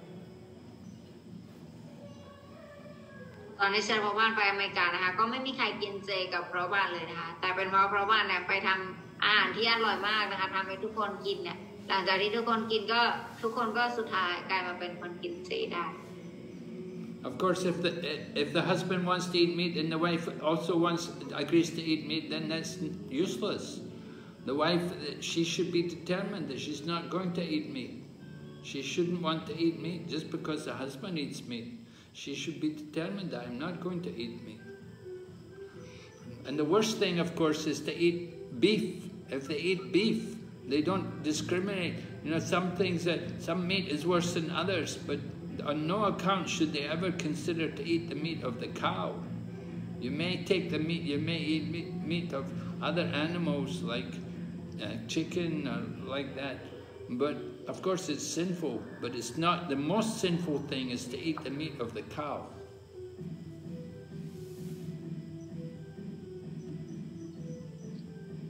Speaker 2: ตอนที่ศิลปวัฒน์ไปอเมริกานะคะก็ไม่มีใครกินเจกับพระบาทเลยนะคะแต่เป็นเพราะพระบาทเนี่ยไปทำอาหารที่อร่อยมากนะคะทำให้ทุกคนกินเนี่ยหลังจากที่ทุกคนกินก็ทุกคนก็สุดท้ายกลายมาเป็นคนกินเจได้
Speaker 1: Of course, if the if the husband wants to eat meat and the wife also wants agrees to eat meat, then that's useless. The wife, she should be determined that she's not going to eat meat. She shouldn't want to eat meat just because the husband eats meat. She should be determined that I'm not going to eat meat. And the worst thing, of course, is to eat beef. If they eat beef, they don't discriminate. You know, some things that some meat is worse than others, but on no account should they ever consider to eat the meat of the cow. You may take the meat, you may eat meat, meat of other animals like uh, chicken or like that, but of course it's sinful, but it's not, the most sinful thing is to eat the meat of the cow.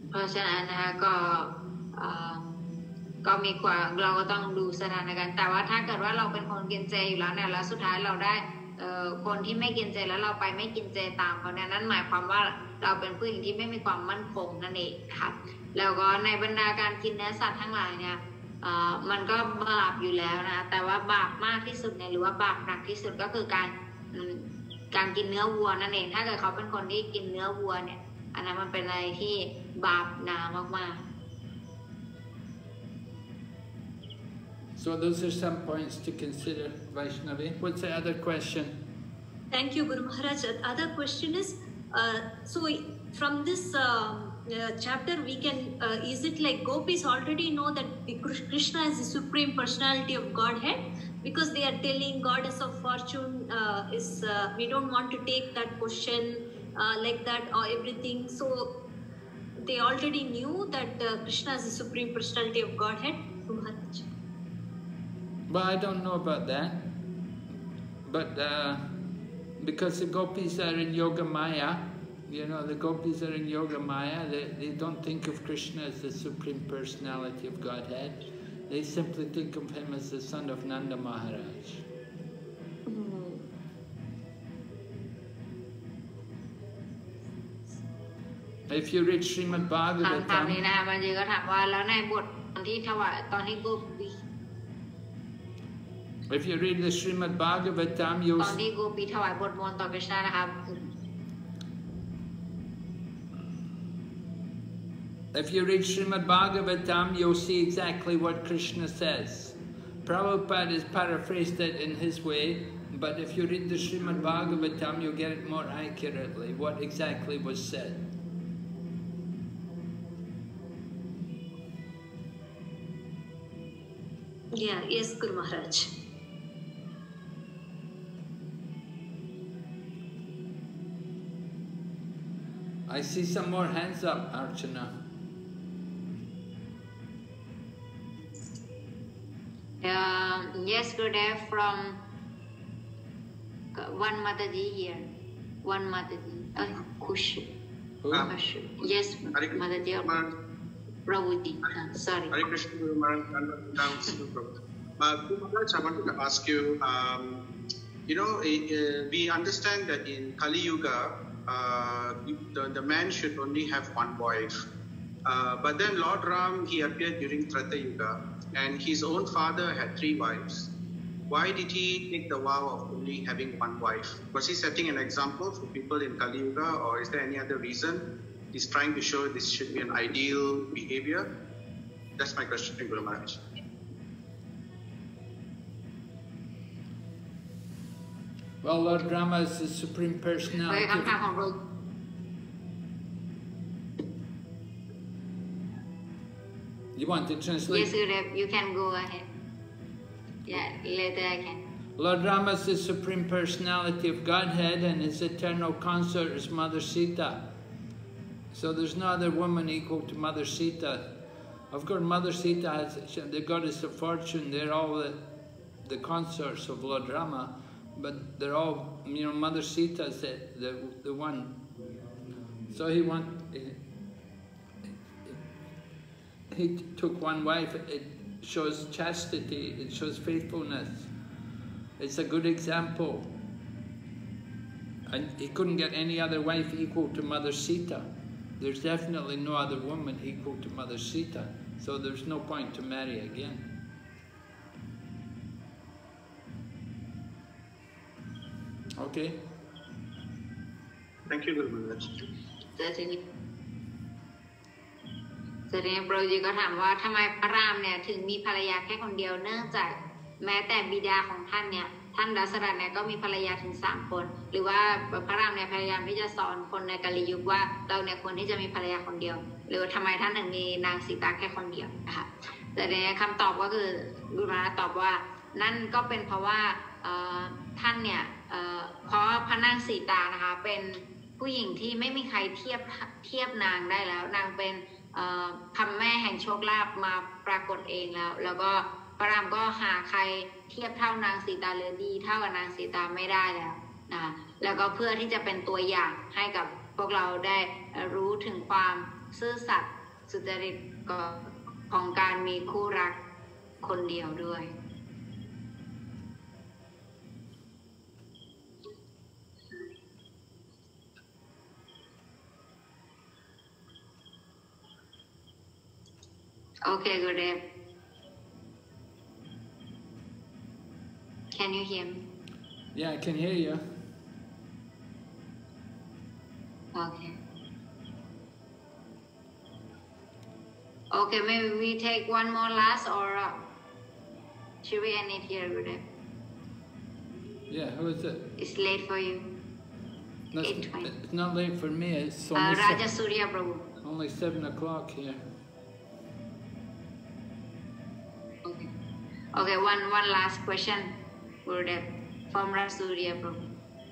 Speaker 2: เพราะฉะนั้นนะคะก็ก็มีความเราก็ต้องดูสถานการณ์แต่ว่าถ้าเกิดว่าเราเป็นคนกินเจอยู่แล้วเนี่ยแล้วสุดท้ายเราได้คนที่ไม่กินเจแล้วเราไปไม่กินเจตามเขาเนี่ยนั่นหมายความว่าเราเป็นผู้หญิงที่ไม่มีความมั่นคงนั่นเองค่ะแล้วก็ในบรรดาการกินเนื้อสัตว์ทั้งหลายเนี่ยมันก็บาปอยู่แล้วนะแต่ว่าบาปมากที่สุดเนี่ยหรือว่าบาปหนักที่สุดก็คือการการกินเนื้อวัวนั่นเองถ้าเกิดเขาเป็นคนที่กินเนื้อวัวเนี่ยอันนั้นมันเป็นอะไรที่บาปหนามากๆ
Speaker 1: So those are some points to consider, Vaishnavi. What's the other question?
Speaker 5: Thank you, Guru Maharaj. The other question is, uh, so from this uh, uh, chapter, we can, uh, is it like gopis already know that Krishna is the supreme personality of Godhead? Because they are telling goddess of fortune uh, is, uh, we don't want to take that question uh, like that or everything. So they already knew that uh, Krishna is the supreme personality of Godhead, Guru Maharaj.
Speaker 1: Well, I don't know about that, but uh, because the gopis are in Yoga Maya, you know, the gopis are in Yoga Maya, they, they don't think of Krishna as the Supreme Personality of Godhead, they simply think of him as the son of Nanda Maharaj.
Speaker 5: Mm.
Speaker 1: If you read Srimad Bhagavatam, if you read the Srimad Bhagavatam, you'll see, if you read Srimad Bhagavatam, you'll see exactly what Krishna says. Prabhupada has paraphrased it in his way, but if you read the Srimad Bhagavatam, you'll get it more accurately, what exactly was said.
Speaker 5: Yeah, yes, Guru Maharaj.
Speaker 1: I see some more hands up, Archana.
Speaker 2: Uh, yes, Gurudev, from one Mataji here. One Mataji. Uh, Kush.
Speaker 6: Um,
Speaker 2: yes, Mataji. Prabhuji. Uh, sorry.
Speaker 6: Hare Krishna, Guru Maharaj. Uh, Guru Maharaj, I wanted to ask you, um, you know, uh, we understand that in Kali Yuga, Uh, the, the man should only have one wife. Uh, but then Lord Ram, he appeared during Treta Yuga, and his own father had three wives. Why did he take the vow of only having one wife? Was he setting an example for people in Kali Yuga, or is there any other reason? He's trying to show this should be an ideal behavior? That's my question, Guru Maharaj.
Speaker 1: Well, Lord Rama is the Supreme Personality. You want to translate?
Speaker 2: Yes, Gurudev, you can go ahead. Yeah, later I can.
Speaker 1: Lord Rama is the Supreme Personality of Godhead, and his eternal consort is Mother Sita. So there's no other woman equal to Mother Sita. Of course, Mother Sita has the goddess of fortune. They're all the, the consorts of Lord Rama. But they're all, you know, Mother Sita is the, the, the one. So he want, he, he took one wife. It shows chastity, it shows faithfulness. It's a good example. And he couldn't get any other wife equal to Mother Sita. There's definitely no other woman equal to Mother Sita. So there's no point to marry again. Okay.
Speaker 6: Thank you, Guru Maharaj.
Speaker 2: แต่ทีนี้แต่ทีนี้โปรจีก็ถามว่าทำไมพระรามเนี่ยถึงมีภรรยาแค่คนเดียวเนื่องจากแม้แต่บิดาของท่านเนี่ยท่านดัสรัตเนี่ยก็มีภรรยาถึงสามคนหรือว่าพระรามเนี่ยพยายามที่จะสอนคนในกาลียุคว่าเราเนี่ยควรที่จะมีภรรยาคนเดียวหรือทำไมท่านถึงมีนางสีตาแค่คนเดียวนะคะแต่ในคำตอบก็คือกุณาตอบว่านั่นก็เป็นเพราะว่าท่านเนี่ยเพราะพระนางสีตานะคะเป็นผู้หญิงที่ไม่มีใครเทียบเทียบนางได้แล้วนางเป็นคำแม่แห่งโชคลาภมาปรากฏเองแล้วแล้วก็พระรามก็หาใครเทียบเท่านางสีตาหรือดีเท่ากับนางสีตาไม่ได้แล้วนะแล้วก็เพื่อที่จะเป็นตัวอย่างให้กับพวกเราได้รู้ถึงความซื่อสัตย์สุจริตของการมีคู่รักคนเดียวด้วย Okay, Gurudev. Can you hear me?
Speaker 1: Yeah, I can hear you.
Speaker 2: Okay. Okay, maybe we take one more last or uh, should we end it here, Gurudev?
Speaker 1: Yeah, who is it?
Speaker 2: It's late for you.
Speaker 1: That's,
Speaker 2: eight twenty.
Speaker 1: it's not late for me. It's
Speaker 2: Uh,
Speaker 1: only,
Speaker 2: Raja
Speaker 1: se-
Speaker 2: Surya Prabhu.
Speaker 1: only seven o'clock here.
Speaker 2: Okay. Okay, one one last question, Gurudev, from Raja Surya Prabhu.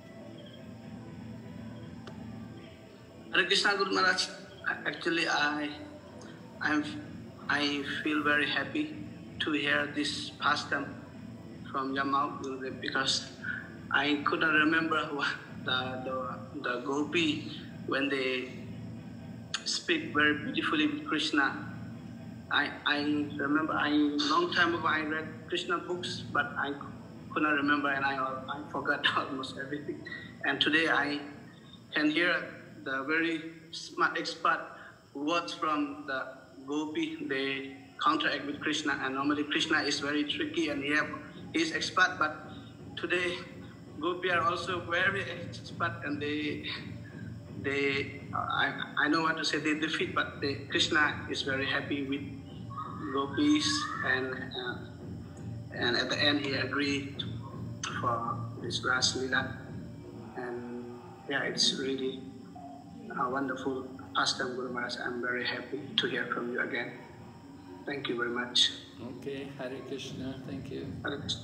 Speaker 7: Hare Krishna Guru Maharaj. Actually, I, I'm, I feel very happy to hear this pastime from your mouth, Gurudev, because I couldn't remember what the, the the gopi when they speak very beautifully with Krishna. I I remember I long time ago I read Krishna books, but I couldn't remember and I I forgot almost everything. And today I can hear the very smart expert words from the gopi. They counteract with Krishna, and normally Krishna is very tricky and he have he's expert, but today gopi are also very expert and they they I I know what to say, they defeat, but they, Krishna is very happy with gopis, and uh, and at the end he agreed for this Ras Leela, and yeah, it's really a wonderful pastime, Guru Maharaj. I'm very happy to hear from you again. Thank you very much.
Speaker 1: Okay, Hare Krishna, thank you.
Speaker 7: Hare Krishna.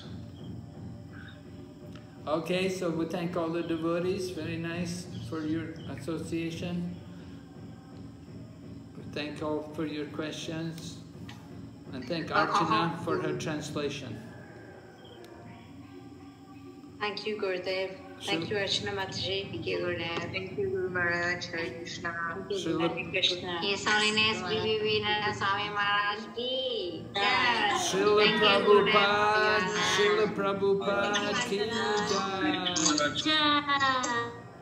Speaker 1: Okay, so we thank all the devotees. Very nice for your association. We thank all for your questions. And thank Archana for her translation.
Speaker 3: Thank you, Gurudev. Thank you, Archana Mataji.
Speaker 2: Thank you, Gurudev.
Speaker 3: Thank you, Guru Maharaj. Hare Krishna.
Speaker 1: Srila,
Speaker 3: Hare Krishna.
Speaker 2: His Holiness B B Vinaya Swami Maharaj ki jai.
Speaker 1: Srila
Speaker 2: Thank you, Gurudev,
Speaker 1: Prabhupada,
Speaker 2: for your
Speaker 1: Srila Prabhupada ki jai.
Speaker 5: Jai.